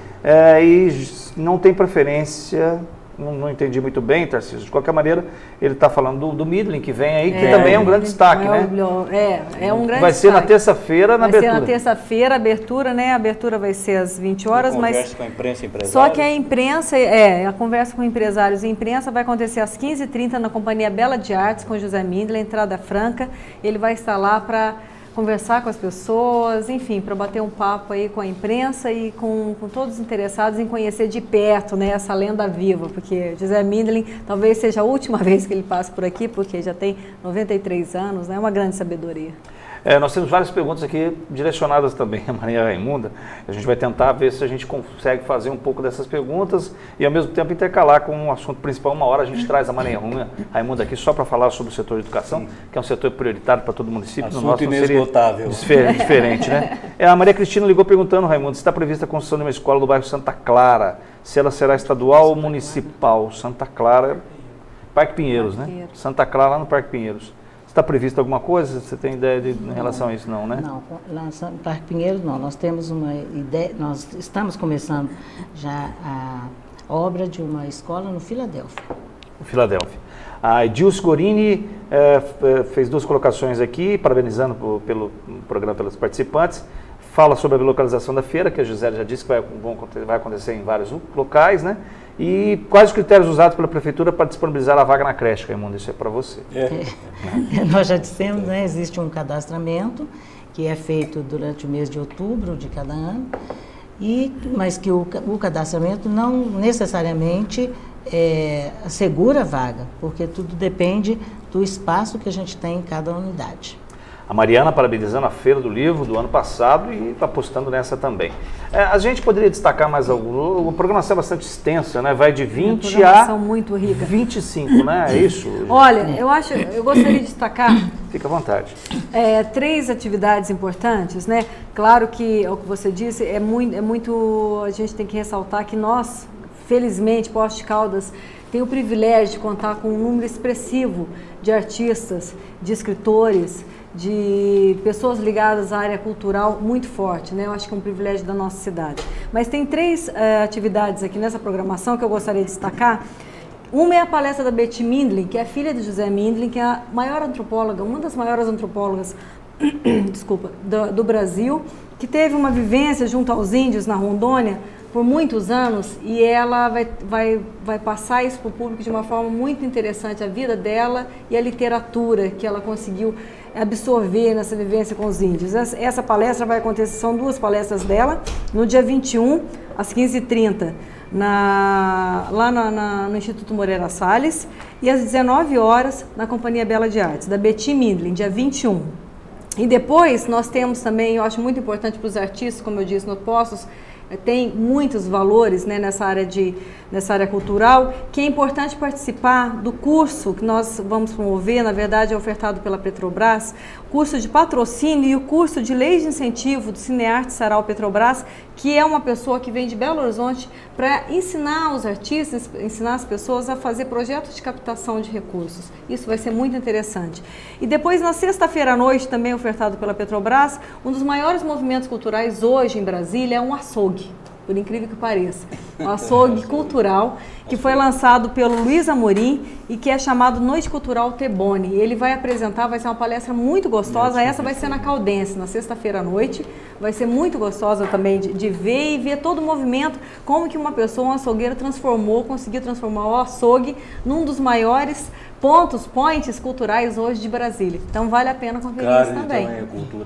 E não tem preferência, não entendi muito bem, Tarcísio, de qualquer maneira, ele está falando do Midling, que vem aí, que também é um grande destaque, né? É um grande Vai ser na terça-feira, na abertura. Vai ser na terça-feira, abertura, né? A abertura vai ser às 20 horas, mas... Conversa com a imprensa e empresários. Só que a imprensa, a conversa com empresários e imprensa vai acontecer às 15h30 na Companhia Bela de Artes, com José Mindler, entrada franca. Ele vai estar lá para conversar com as pessoas, enfim, para bater um papo aí com a imprensa e com todos os interessados em conhecer de perto, né, essa lenda viva, porque José Mindlin talvez seja a última vez que ele passe por aqui, porque já tem 93 anos, né, uma grande sabedoria. Nós temos várias perguntas aqui direcionadas também a Maria Raimunda. A gente vai tentar ver se a gente consegue fazer um pouco dessas perguntas e ao mesmo tempo intercalar com um assunto principal. Uma hora a gente traz a Maria Raimunda aqui só para falar sobre o setor de educação, que é um setor prioritário para todo o município. Assunto no nosso inesgotável. Seria diferente, né? A Maria Cristina ligou perguntando, Raimundo, se está prevista a construção de uma escola no bairro Santa Clara, se ela será estadual ou municipal. Santa Clara, Parque Pinheiros, né? Santa Clara lá no Parque Pinheiros. Está prevista alguma coisa? Você tem ideia em relação a isso, não, né? Não, lá no Parque Pinheiros não. Nós temos uma ideia, nós estamos começando já a obra de uma escola no Filadélfia. Filadélfia. A Edilce Gorini fez duas colocações aqui, parabenizando pelo programa, pelos participantes. Fala sobre a localização da feira, que a Gisele já disse que vai acontecer em vários locais, né? E quais os critérios usados pela Prefeitura para disponibilizar a vaga na creche, Raimundo? Isso é para você. Nós já dissemos, né? Existe um cadastramento que é feito durante o mês de outubro de cada ano, mas que o cadastramento não necessariamente assegura a vaga, porque tudo depende do espaço que a gente tem em cada unidade. A Mariana parabenizando a Feira do Livro do ano passado e apostando nessa também. A gente poderia destacar mais algum? A programação é bastante extensa, né? Vai de 20 a muito rica. 25, né? É isso? Olha, eu gostaria de destacar... Fica à vontade. 3 atividades importantes, né? Claro que, o que você disse, a gente tem que ressaltar que nós, felizmente, Poços de Caldas, tem o privilégio de contar com um número expressivo de artistas, de escritores, de pessoas ligadas à área cultural muito forte, né? Eu acho que é um privilégio da nossa cidade. Mas tem 3 atividades aqui nessa programação que eu gostaria de destacar. Uma é a palestra da Betty Mindlin, que é filha de José Mindlin, que é a maior antropóloga, uma das maiores antropólogas desculpa, do Brasil, que teve uma vivência junto aos índios na Rondônia por muitos anos, e ela vai passar isso para o público de uma forma muito interessante, a vida dela e a literatura que ela conseguiu absorver nessa vivência com os índios. Essa palestra vai acontecer, são 2 palestras dela, no dia 21, às 15h30, lá no Instituto Moreira Salles, e às 19 horas na Companhia Bela de Artes, da Betty Mindlin, dia 21. E depois nós temos também, eu acho muito importante para os artistas, como eu disse, no Poços, tem muitos valores, né, nessa área cultural, que é importante participar do curso que nós vamos promover, na verdade é ofertado pela Petrobras, curso de patrocínio e o curso de leis de incentivo do Cinearte Sarau Petrobras, que é uma pessoa que vem de Belo Horizonte para ensinar os artistas, ensinar as pessoas a fazer projetos de captação de recursos. Isso vai ser muito interessante. E depois, na sexta-feira à noite, também ofertado pela Petrobras, um dos maiores movimentos culturais hoje em Brasília é um açougue, por incrível que pareça. Um açougue cultural que foi lançado pelo Luiz Amorim e que é chamado Noite Cultural Tebone. Ele vai apresentar, vai ser uma palestra muito gostosa, essa vai ser na Caldense, na sexta-feira à noite. Vai ser muito gostosa também de ver e ver todo o movimento, como que uma pessoa, um açougueiro, conseguiu transformar o açougue num dos maiores points culturais hoje de Brasília. Então vale a pena conferir isso também. Então é cultura.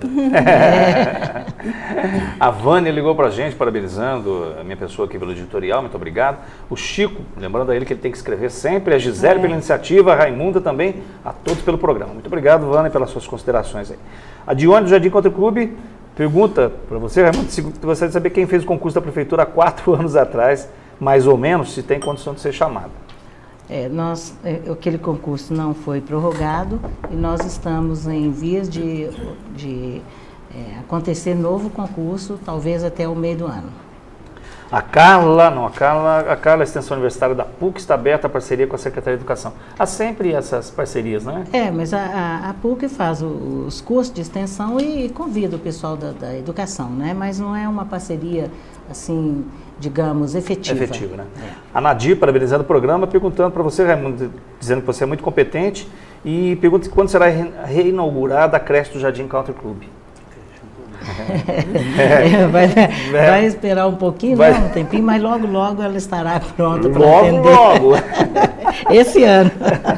A Vânia ligou pra gente, parabenizando a minha pessoa aqui pelo editorial, muito obrigado. O Chico, lembrando a ele que ele tem que escrever sempre, a Gisele pela iniciativa, a Raimunda também, a todos pelo programa. Muito obrigado, Vânia, pelas suas considerações aí. A Dione do Jardim Country Club pergunta para você, Raimundo, se gostaria de saber quem fez o concurso da Prefeitura há 4 anos atrás, mais ou menos, se tem condição de ser chamada. Aquele concurso não foi prorrogado e nós estamos em vias de acontecer novo concurso, talvez até o meio do ano. A Carla, Extensão Universitária da PUC, está aberta a parceria com a Secretaria de Educação. Há sempre essas parcerias, não é? Mas a PUC faz os cursos de extensão e convida o pessoal da educação, né? Mas não é uma parceria, assim, digamos, efetiva. Efetiva, né? A Nadir, parabenizando o programa, perguntando para você, Raimundo, dizendo que você é muito competente, e pergunta quando será reinaugurada a creche do Jardim Country Club. Vai esperar um pouquinho, um tempinho, mas logo ela estará pronta para atender. Logo! Esse ano.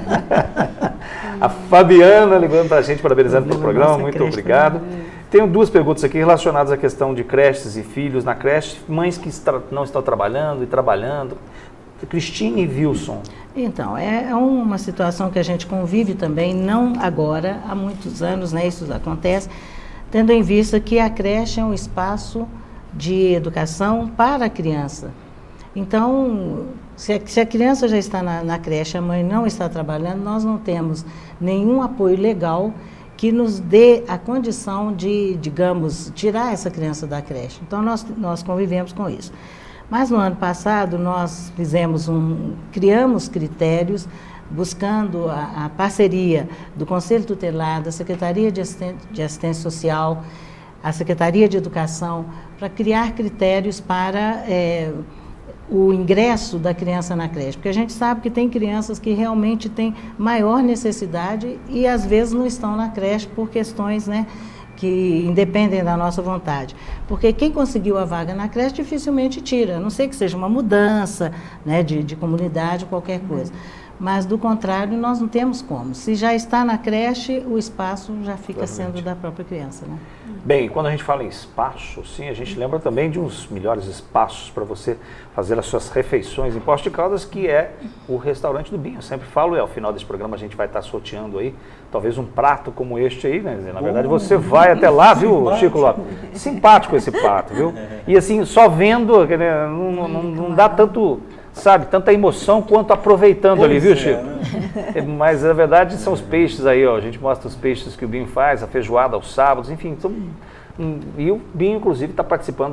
A Fabiana ligando para a gente, parabenizando pelo programa, muito obrigado. Tenho 2 perguntas aqui relacionadas à questão de creches e filhos na creche, mães que não estão trabalhando e trabalhando. Cristine e Wilson. Então, é uma situação que a gente convive também, não agora, há muitos anos, né, isso acontece, tendo em vista que a creche é um espaço de educação para a criança. Então, se a criança já está na creche, a mãe não está trabalhando, nós não temos nenhum apoio legal que nos dê a condição de, digamos, tirar essa criança da creche. Então, nós convivemos com isso. Mas no ano passado, nós criamos critérios buscando a parceria do Conselho Tutelar, da Secretaria de Assistência Social, a Secretaria de Educação, para criar critérios para o ingresso da criança na creche. Porque a gente sabe que tem crianças que realmente têm maior necessidade e às vezes não estão na creche por questões, né, que independem da nossa vontade. Porque quem conseguiu a vaga na creche dificilmente tira, a não ser que seja uma mudança, né, de comunidade, qualquer coisa. Mas, do contrário, nós não temos como. Se já está na creche, o espaço já fica sendo da própria criança, né? Bem, quando a gente fala em espaço, sim, a gente lembra também de uns melhores espaços para você fazer as suas refeições em Poços de Caldas, que é o restaurante do Binho. Eu sempre falo, ao final desse programa a gente vai estar sorteando aí, talvez um prato como este aí, né? Na verdade, você vai até lá, viu, Chico Lopes? Simpático esse prato, viu? E assim, só vendo, não dá tanto... sabe, tanta emoção quanto aproveitando ali, viu, Chico? Mas, na verdade, são os peixes aí, ó. A gente mostra os peixes que o Binho faz, a feijoada aos sábados, enfim, são E o Binho, inclusive, está participando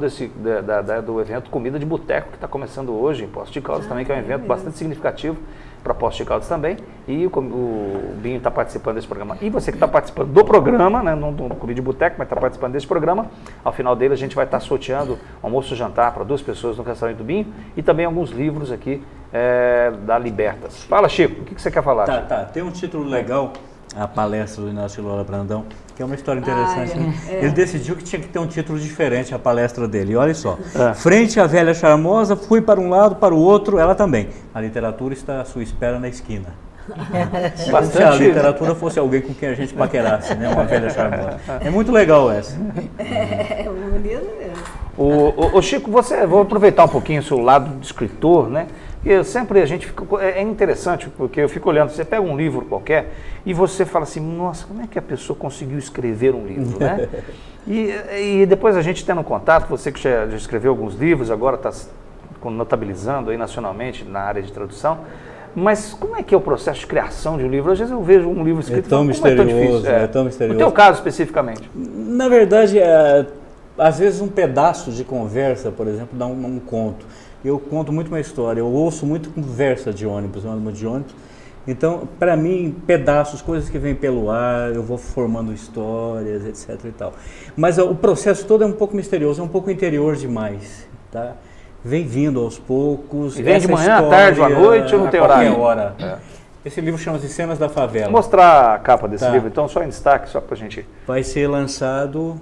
do evento Comida de Boteco, que está começando hoje em Poços de Caldas também, que é um evento bastante significativo para Poços de Caldas também. E o Binho está participando desse programa. E você que está participando do programa, né, não do Comida de Boteco, mas está participando desse programa, ao final dele a gente vai estar sorteando almoço e jantar para 2 pessoas no restaurante do Binho e também alguns livros aqui da Libertas. Fala, Chico, o que você quer falar? Tá. Tem um título legal, a palestra do Inácio Lola Brandão, que é uma história interessante. Né? Ele decidiu que tinha que ter um título diferente a palestra dele. E olha só, frente à velha charmosa, fui para um lado, para o outro, ela também. A literatura está à sua espera na esquina. Como se a literatura fosse alguém com quem a gente paquerasse, né? Uma velha charmosa. É muito legal essa. É bonito mesmo. Ô Chico, vou aproveitar um pouquinho o seu lado de escritor, né? Porque sempre a gente fica, é interessante, porque eu fico olhando, você pega um livro qualquer e você fala assim, nossa, como é que a pessoa conseguiu escrever um livro, né? E depois a gente tendo contato, você que já escreveu alguns livros, agora está notabilizando aí nacionalmente na área de tradução, mas como é que é o processo de criação de um livro? Às vezes eu vejo um livro escrito... É tão misterioso, é tão misterioso. No teu caso, especificamente? Na verdade, às vezes um pedaço de conversa, por exemplo, dá um conto. Eu conto muito uma história, eu ouço muito conversa de ônibus, eu ando muito de ônibus. Então, para mim, pedaços, coisas que vêm pelo ar, eu vou formando histórias, etc e tal. Mas o processo todo é um pouco misterioso, é um pouco interior demais, tá? Vem vindo aos poucos. E vem de manhã, à tarde, à noite ou não tem horário? Qualquer hora. Esse livro chama-se Cenas da Favela. Vou mostrar a capa desse livro, então, só em destaque, só pra gente... Vai ser lançado...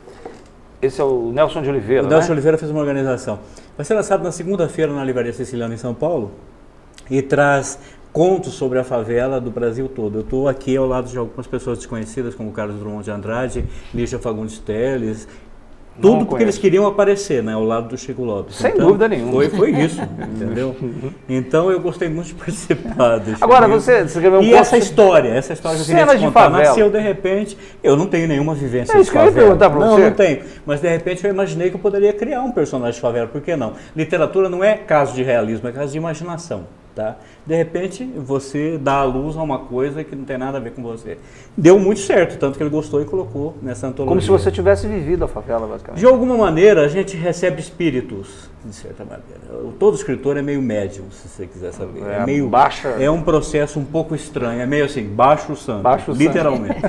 Esse é o Nelson de Oliveira, O Nelson Oliveira fez uma organização. Vai ser lançado na segunda-feira na Livraria Siciliana, em São Paulo, e traz contos sobre a favela do Brasil todo. Eu estou aqui ao lado de algumas pessoas desconhecidas, como Carlos Drummond de Andrade, Lígia Fagundes Telles, tudo porque eles queriam aparecer, né, ao lado do Chico Lopes. Sem dúvida nenhuma. Foi isso, entendeu? Então eu gostei muito de participar desse Agora, você escreveu um E essa história que eu queria te contar, nasceu de repente, eu não tenho nenhuma vivência de favela. Eu ia perguntar pra você. Não tenho. Mas de repente eu imaginei que eu poderia criar um personagem de favela, por que não? Literatura não é caso de realismo, é caso de imaginação. Tá? De repente, você dá à luz a uma coisa que não tem nada a ver com você. Deu muito certo, tanto que ele gostou e colocou nessa antologia. Como se você tivesse vivido a favela, basicamente. De alguma maneira, a gente recebe espíritos, de certa maneira. Todo escritor é meio médium, se você quiser saber. É meio baixa. É um processo um pouco estranho, é meio assim, baixo o santo, literalmente.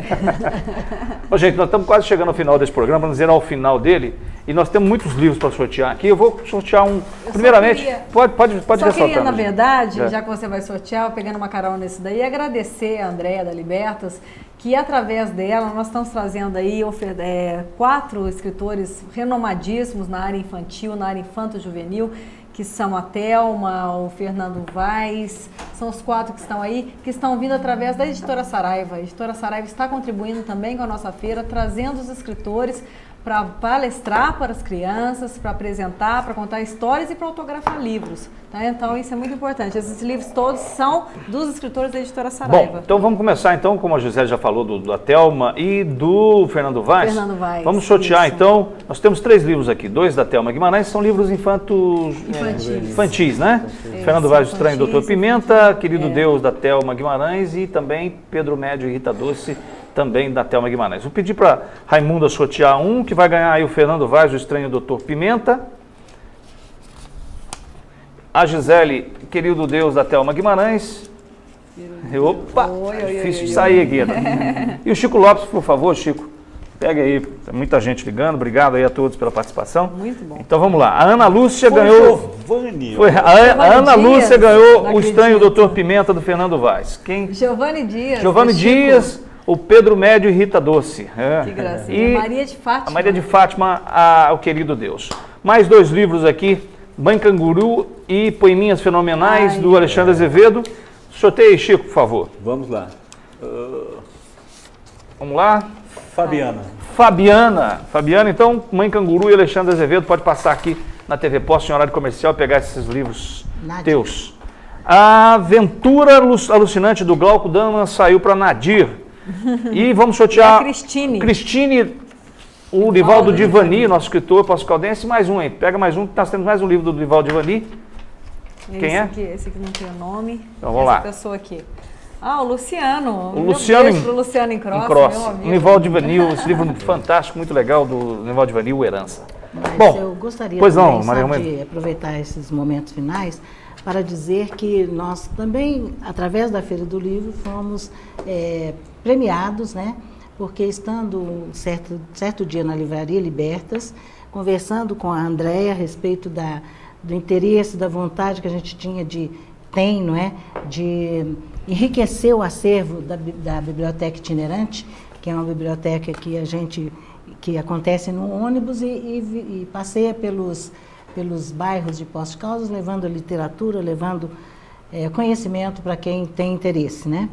Bom, gente, nós estamos quase chegando ao final desse programa, vamos dizer ao final dele, e nós temos muitos livros para sortear aqui. Eu vou sortear um. Primeiramente, pode ressaltar. Só queria, na verdade, já que você vai sortear, pegando uma carona nesse daí, agradecer a Andréia da Libertas, que através dela nós estamos trazendo aí 4 escritores renomadíssimos na área infantil, na área infanto-juvenil, que são a Thelma, o Fernando Vaz, são os 4 que estão aí, que estão vindo através da Editora Saraiva. A Editora Saraiva está contribuindo também com a nossa feira, trazendo os escritores para palestrar para as crianças, para apresentar, para contar histórias e para autografar livros. Tá? Então isso é muito importante. Esses livros todos são dos escritores da Editora Saraiva. Bom, então vamos começar então, como a Gisele já falou, da Thelma e do Fernando Vaz. Vamos sortear então. Nós temos 3 livros aqui, 2 da Thelma Guimarães, são livros infantis, né? Fernando Vaz, O Estranho Doutor Pimenta, Querido Deus, da Thelma Guimarães, e também Pedro Médio e Rita Doce, também da Thelma Guimarães. Vou pedir para Raimunda sortear um, que vai ganhar aí o Fernando Vaz, O Estranho Doutor Pimenta. A Gisele, Querido Deus, da Thelma Guimarães. Opa, difícil de sair aqui. Né? E o Chico Lopes, por favor, Chico, pega aí, tem muita gente ligando, obrigado aí a todos pela participação. Muito bom. Então vamos lá, a Ana Lúcia ganhou... A Ana Lúcia ganhou O Estranho Doutor Pimenta, do Fernando Vaz. Quem? Giovanni Dias. Giovanni Dias, o Pedro Médio e Rita Doce. Que gracinha. E Maria de Fátima. A Maria de Fátima, o Querido Deus. Mais 2 livros aqui, Mãe Canguru e Poeminhas Fenomenais, do Alexandre Azevedo. Sorteie, Chico, por favor. Vamos lá. Vamos lá. Fabiana, então, Mãe Canguru e Alexandre Azevedo, pode passar aqui na TV Post em horário comercial e pegar esses livros teus. A Aventura Alucinante do Glauco Dama saiu para Nadir. E vamos sortear Cristine, o Divaldo Divani, nosso escritor poço-caldense, mais um aí. Pega mais um, nós temos mais um livro do Divaldo Divani. Quem é? Esse aqui não tem o nome. Então vamos lá. Essa pessoa aqui. Ah, o Luciano. O Luciano pro Luciano Incross, meu amigo. Nivaldo Vanil, esse livro fantástico, muito legal, do Nivaldo Vanil, O Herança. Mas Bom, eu gostaria pois também, não, Maria sabe, de aproveitar esses momentos finais para dizer que nós também, através da Feira do Livro, fomos premiados, né? Porque estando um certo dia na Livraria Libertas, conversando com a Andréia a respeito do interesse, da vontade que a gente tem, não é? De enriquecer o acervo da Biblioteca Itinerante, que é uma biblioteca que acontece no ônibus e passeia pelos bairros de Poços de Caldas, levando literatura, levando conhecimento para quem tem interesse, né?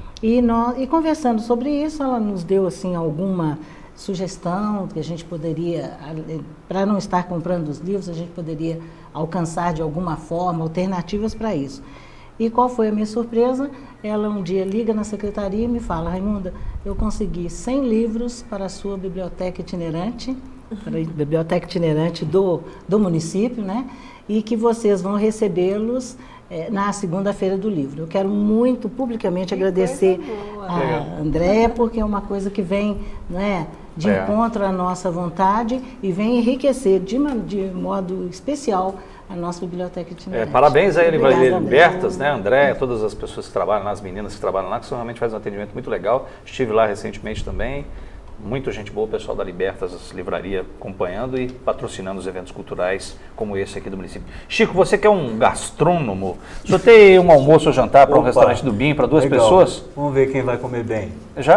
E conversando sobre isso, ela nos deu assim alguma sugestão que a gente poderia, para não estar comprando os livros, a gente poderia alcançar de alguma forma alternativas para isso. E qual foi a minha surpresa? Ela um dia liga na secretaria e me fala: Raimunda, eu consegui 100 livros para a sua biblioteca itinerante, para a biblioteca itinerante do município, né? E que vocês vão recebê-los na segunda-feira do livro. Eu quero muito publicamente agradecer a Andréia, porque é uma coisa que vem, né, de encontro à nossa vontade e vem enriquecer de modo especial a nossa biblioteca itinerante. Parabéns aí, Livraria Libertas, né, André, todas as pessoas que trabalham lá, as meninas que trabalham lá, que realmente fazem um atendimento muito legal. Estive lá recentemente também. Muita gente boa, o pessoal da Libertas Livraria acompanhando e patrocinando os eventos culturais como esse aqui do município. Chico, você que é um gastrônomo, o senhor tem um almoço ou jantar para um restaurante do BIM para 2 pessoas? Vamos ver quem vai comer bem.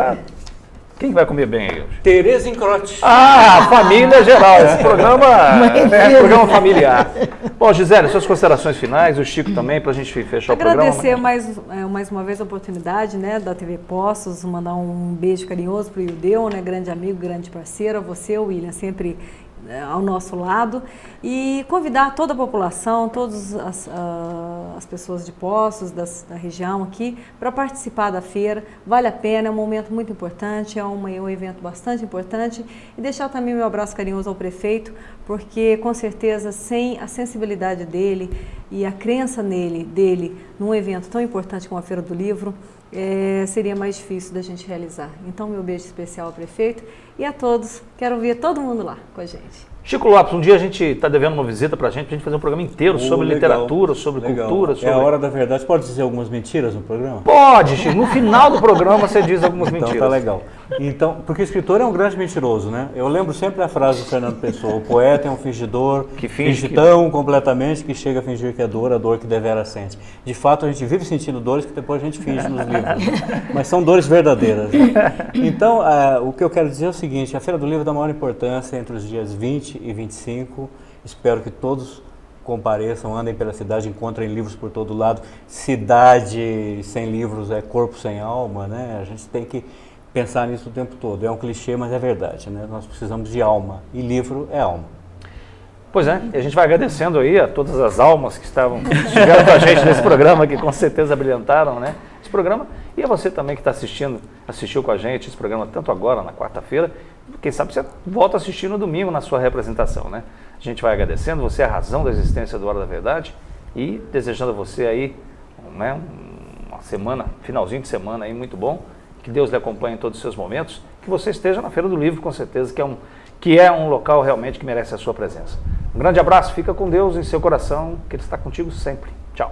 Quem vai comer bem aí hoje? Tereza Incrote. Família geral. Esse programa é programa familiar. Bom, Gisele, suas considerações finais, o Chico também, para a gente fechar o programa. Agradecer mais uma vez a oportunidade, né, da TV Poços, mandar um beijo carinhoso para o Ildeu, né, grande amigo, grande parceiro, a você, William, sempre ao nosso lado, e convidar toda a população, todas as pessoas de Poços, da região aqui, para participar da feira. Vale a pena, é um momento muito importante, é um evento bastante importante, e deixar também meu abraço carinhoso ao prefeito, porque com certeza sem a sensibilidade dele e a crença dele num evento tão importante como a Feira do Livro, seria mais difícil da gente realizar. Então, meu beijo especial ao prefeito e a todos. Quero ver todo mundo lá com a gente. Chico Lopes, um dia a gente está devendo uma visita para a gente fazer um programa inteiro sobre literatura, sobre cultura. É a hora da verdade. Pode dizer algumas mentiras no programa? Pode, Chico. No final do programa você diz algumas mentiras. Então tá legal. Então, porque o escritor é um grande mentiroso, né? Eu lembro sempre a frase do Fernando Pessoa: o poeta é um fingidor, que finge tão completamente que chega a fingir que é dor, a dor que devera sente. De fato, a gente vive sentindo dores que depois a gente finge nos livros, mas são dores verdadeiras, né? Então, o que eu quero dizer é o seguinte: a Feira do Livro dá maior importância entre os dias 20 e 25. Espero que todos compareçam, andem pela cidade, encontrem livros por todo lado. Cidade sem livros é corpo sem alma, né? A gente tem que pensar nisso o tempo todo. É um clichê, mas é verdade, né? Nós precisamos de alma, e livro é alma. Pois é, e a gente vai agradecendo aí a todas as almas que estiveram com a gente nesse programa, que com certeza brilhantaram, né? Esse programa, e a você também que está assistiu com a gente esse programa, tanto agora, na quarta-feira, quem sabe você volta a assistir no domingo na sua representação, né? A gente vai agradecendo, você é a razão da existência do Hora da Verdade, e desejando a você aí, né, uma semana, finalzinho de semana aí muito bom, que Deus lhe acompanhe em todos os seus momentos, que você esteja na Feira do Livro, com certeza, que é um local realmente que merece a sua presença. Um grande abraço, fica com Deus em seu coração, que Ele está contigo sempre. Tchau.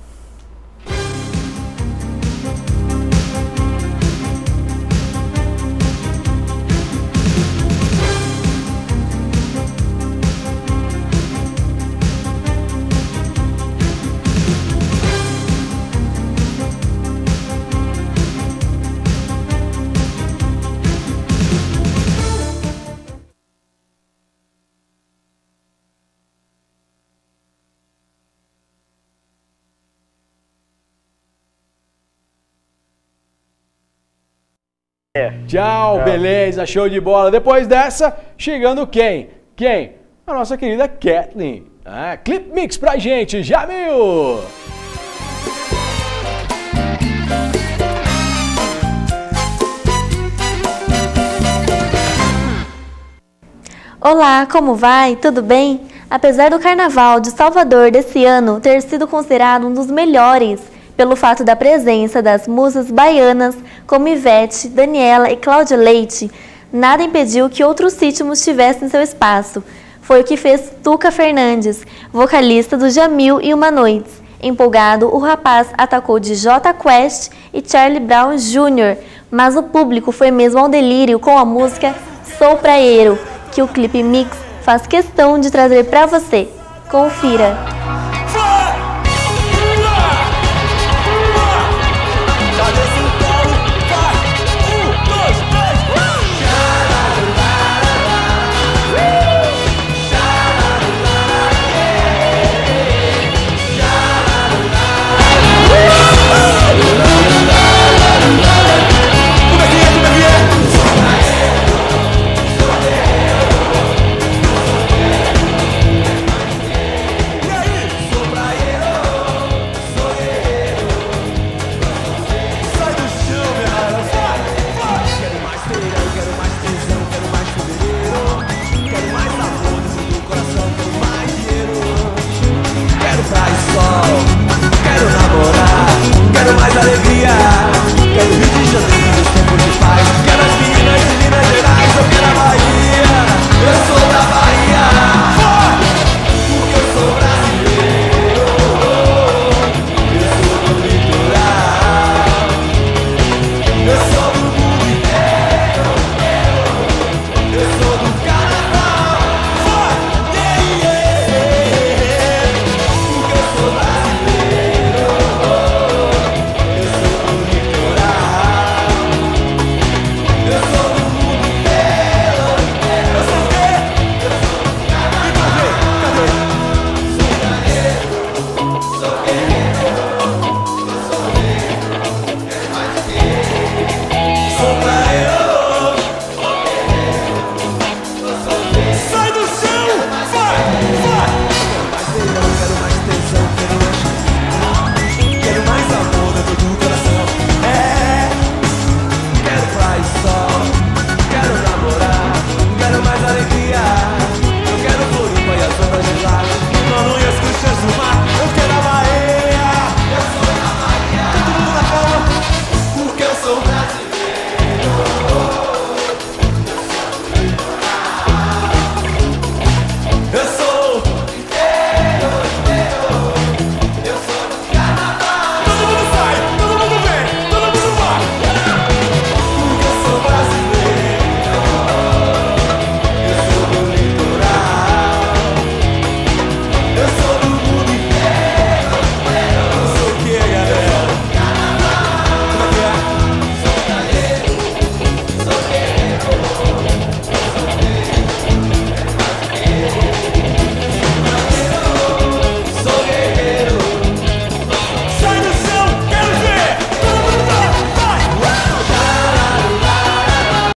Tchau, beleza, show de bola. Depois dessa, chegando quem? A nossa querida Kathleen. Clip Mix pra gente, Jamil! Olá, como vai? Tudo bem? Apesar do Carnaval de Salvador desse ano ter sido considerado um dos melhores pelo fato da presença das musas baianas como Ivete, Daniela e Cláudia Leite, nada impediu que outros ritmos tivessem seu espaço. Foi o que fez Tuca Fernandes, vocalista do Jamil e Uma Noite. Empolgado, o rapaz atacou de Jota Quest e Charlie Brown Jr., mas o público foi mesmo ao delírio com a música Sou Praieiro, que o Clipe Mix faz questão de trazer para você. Confira!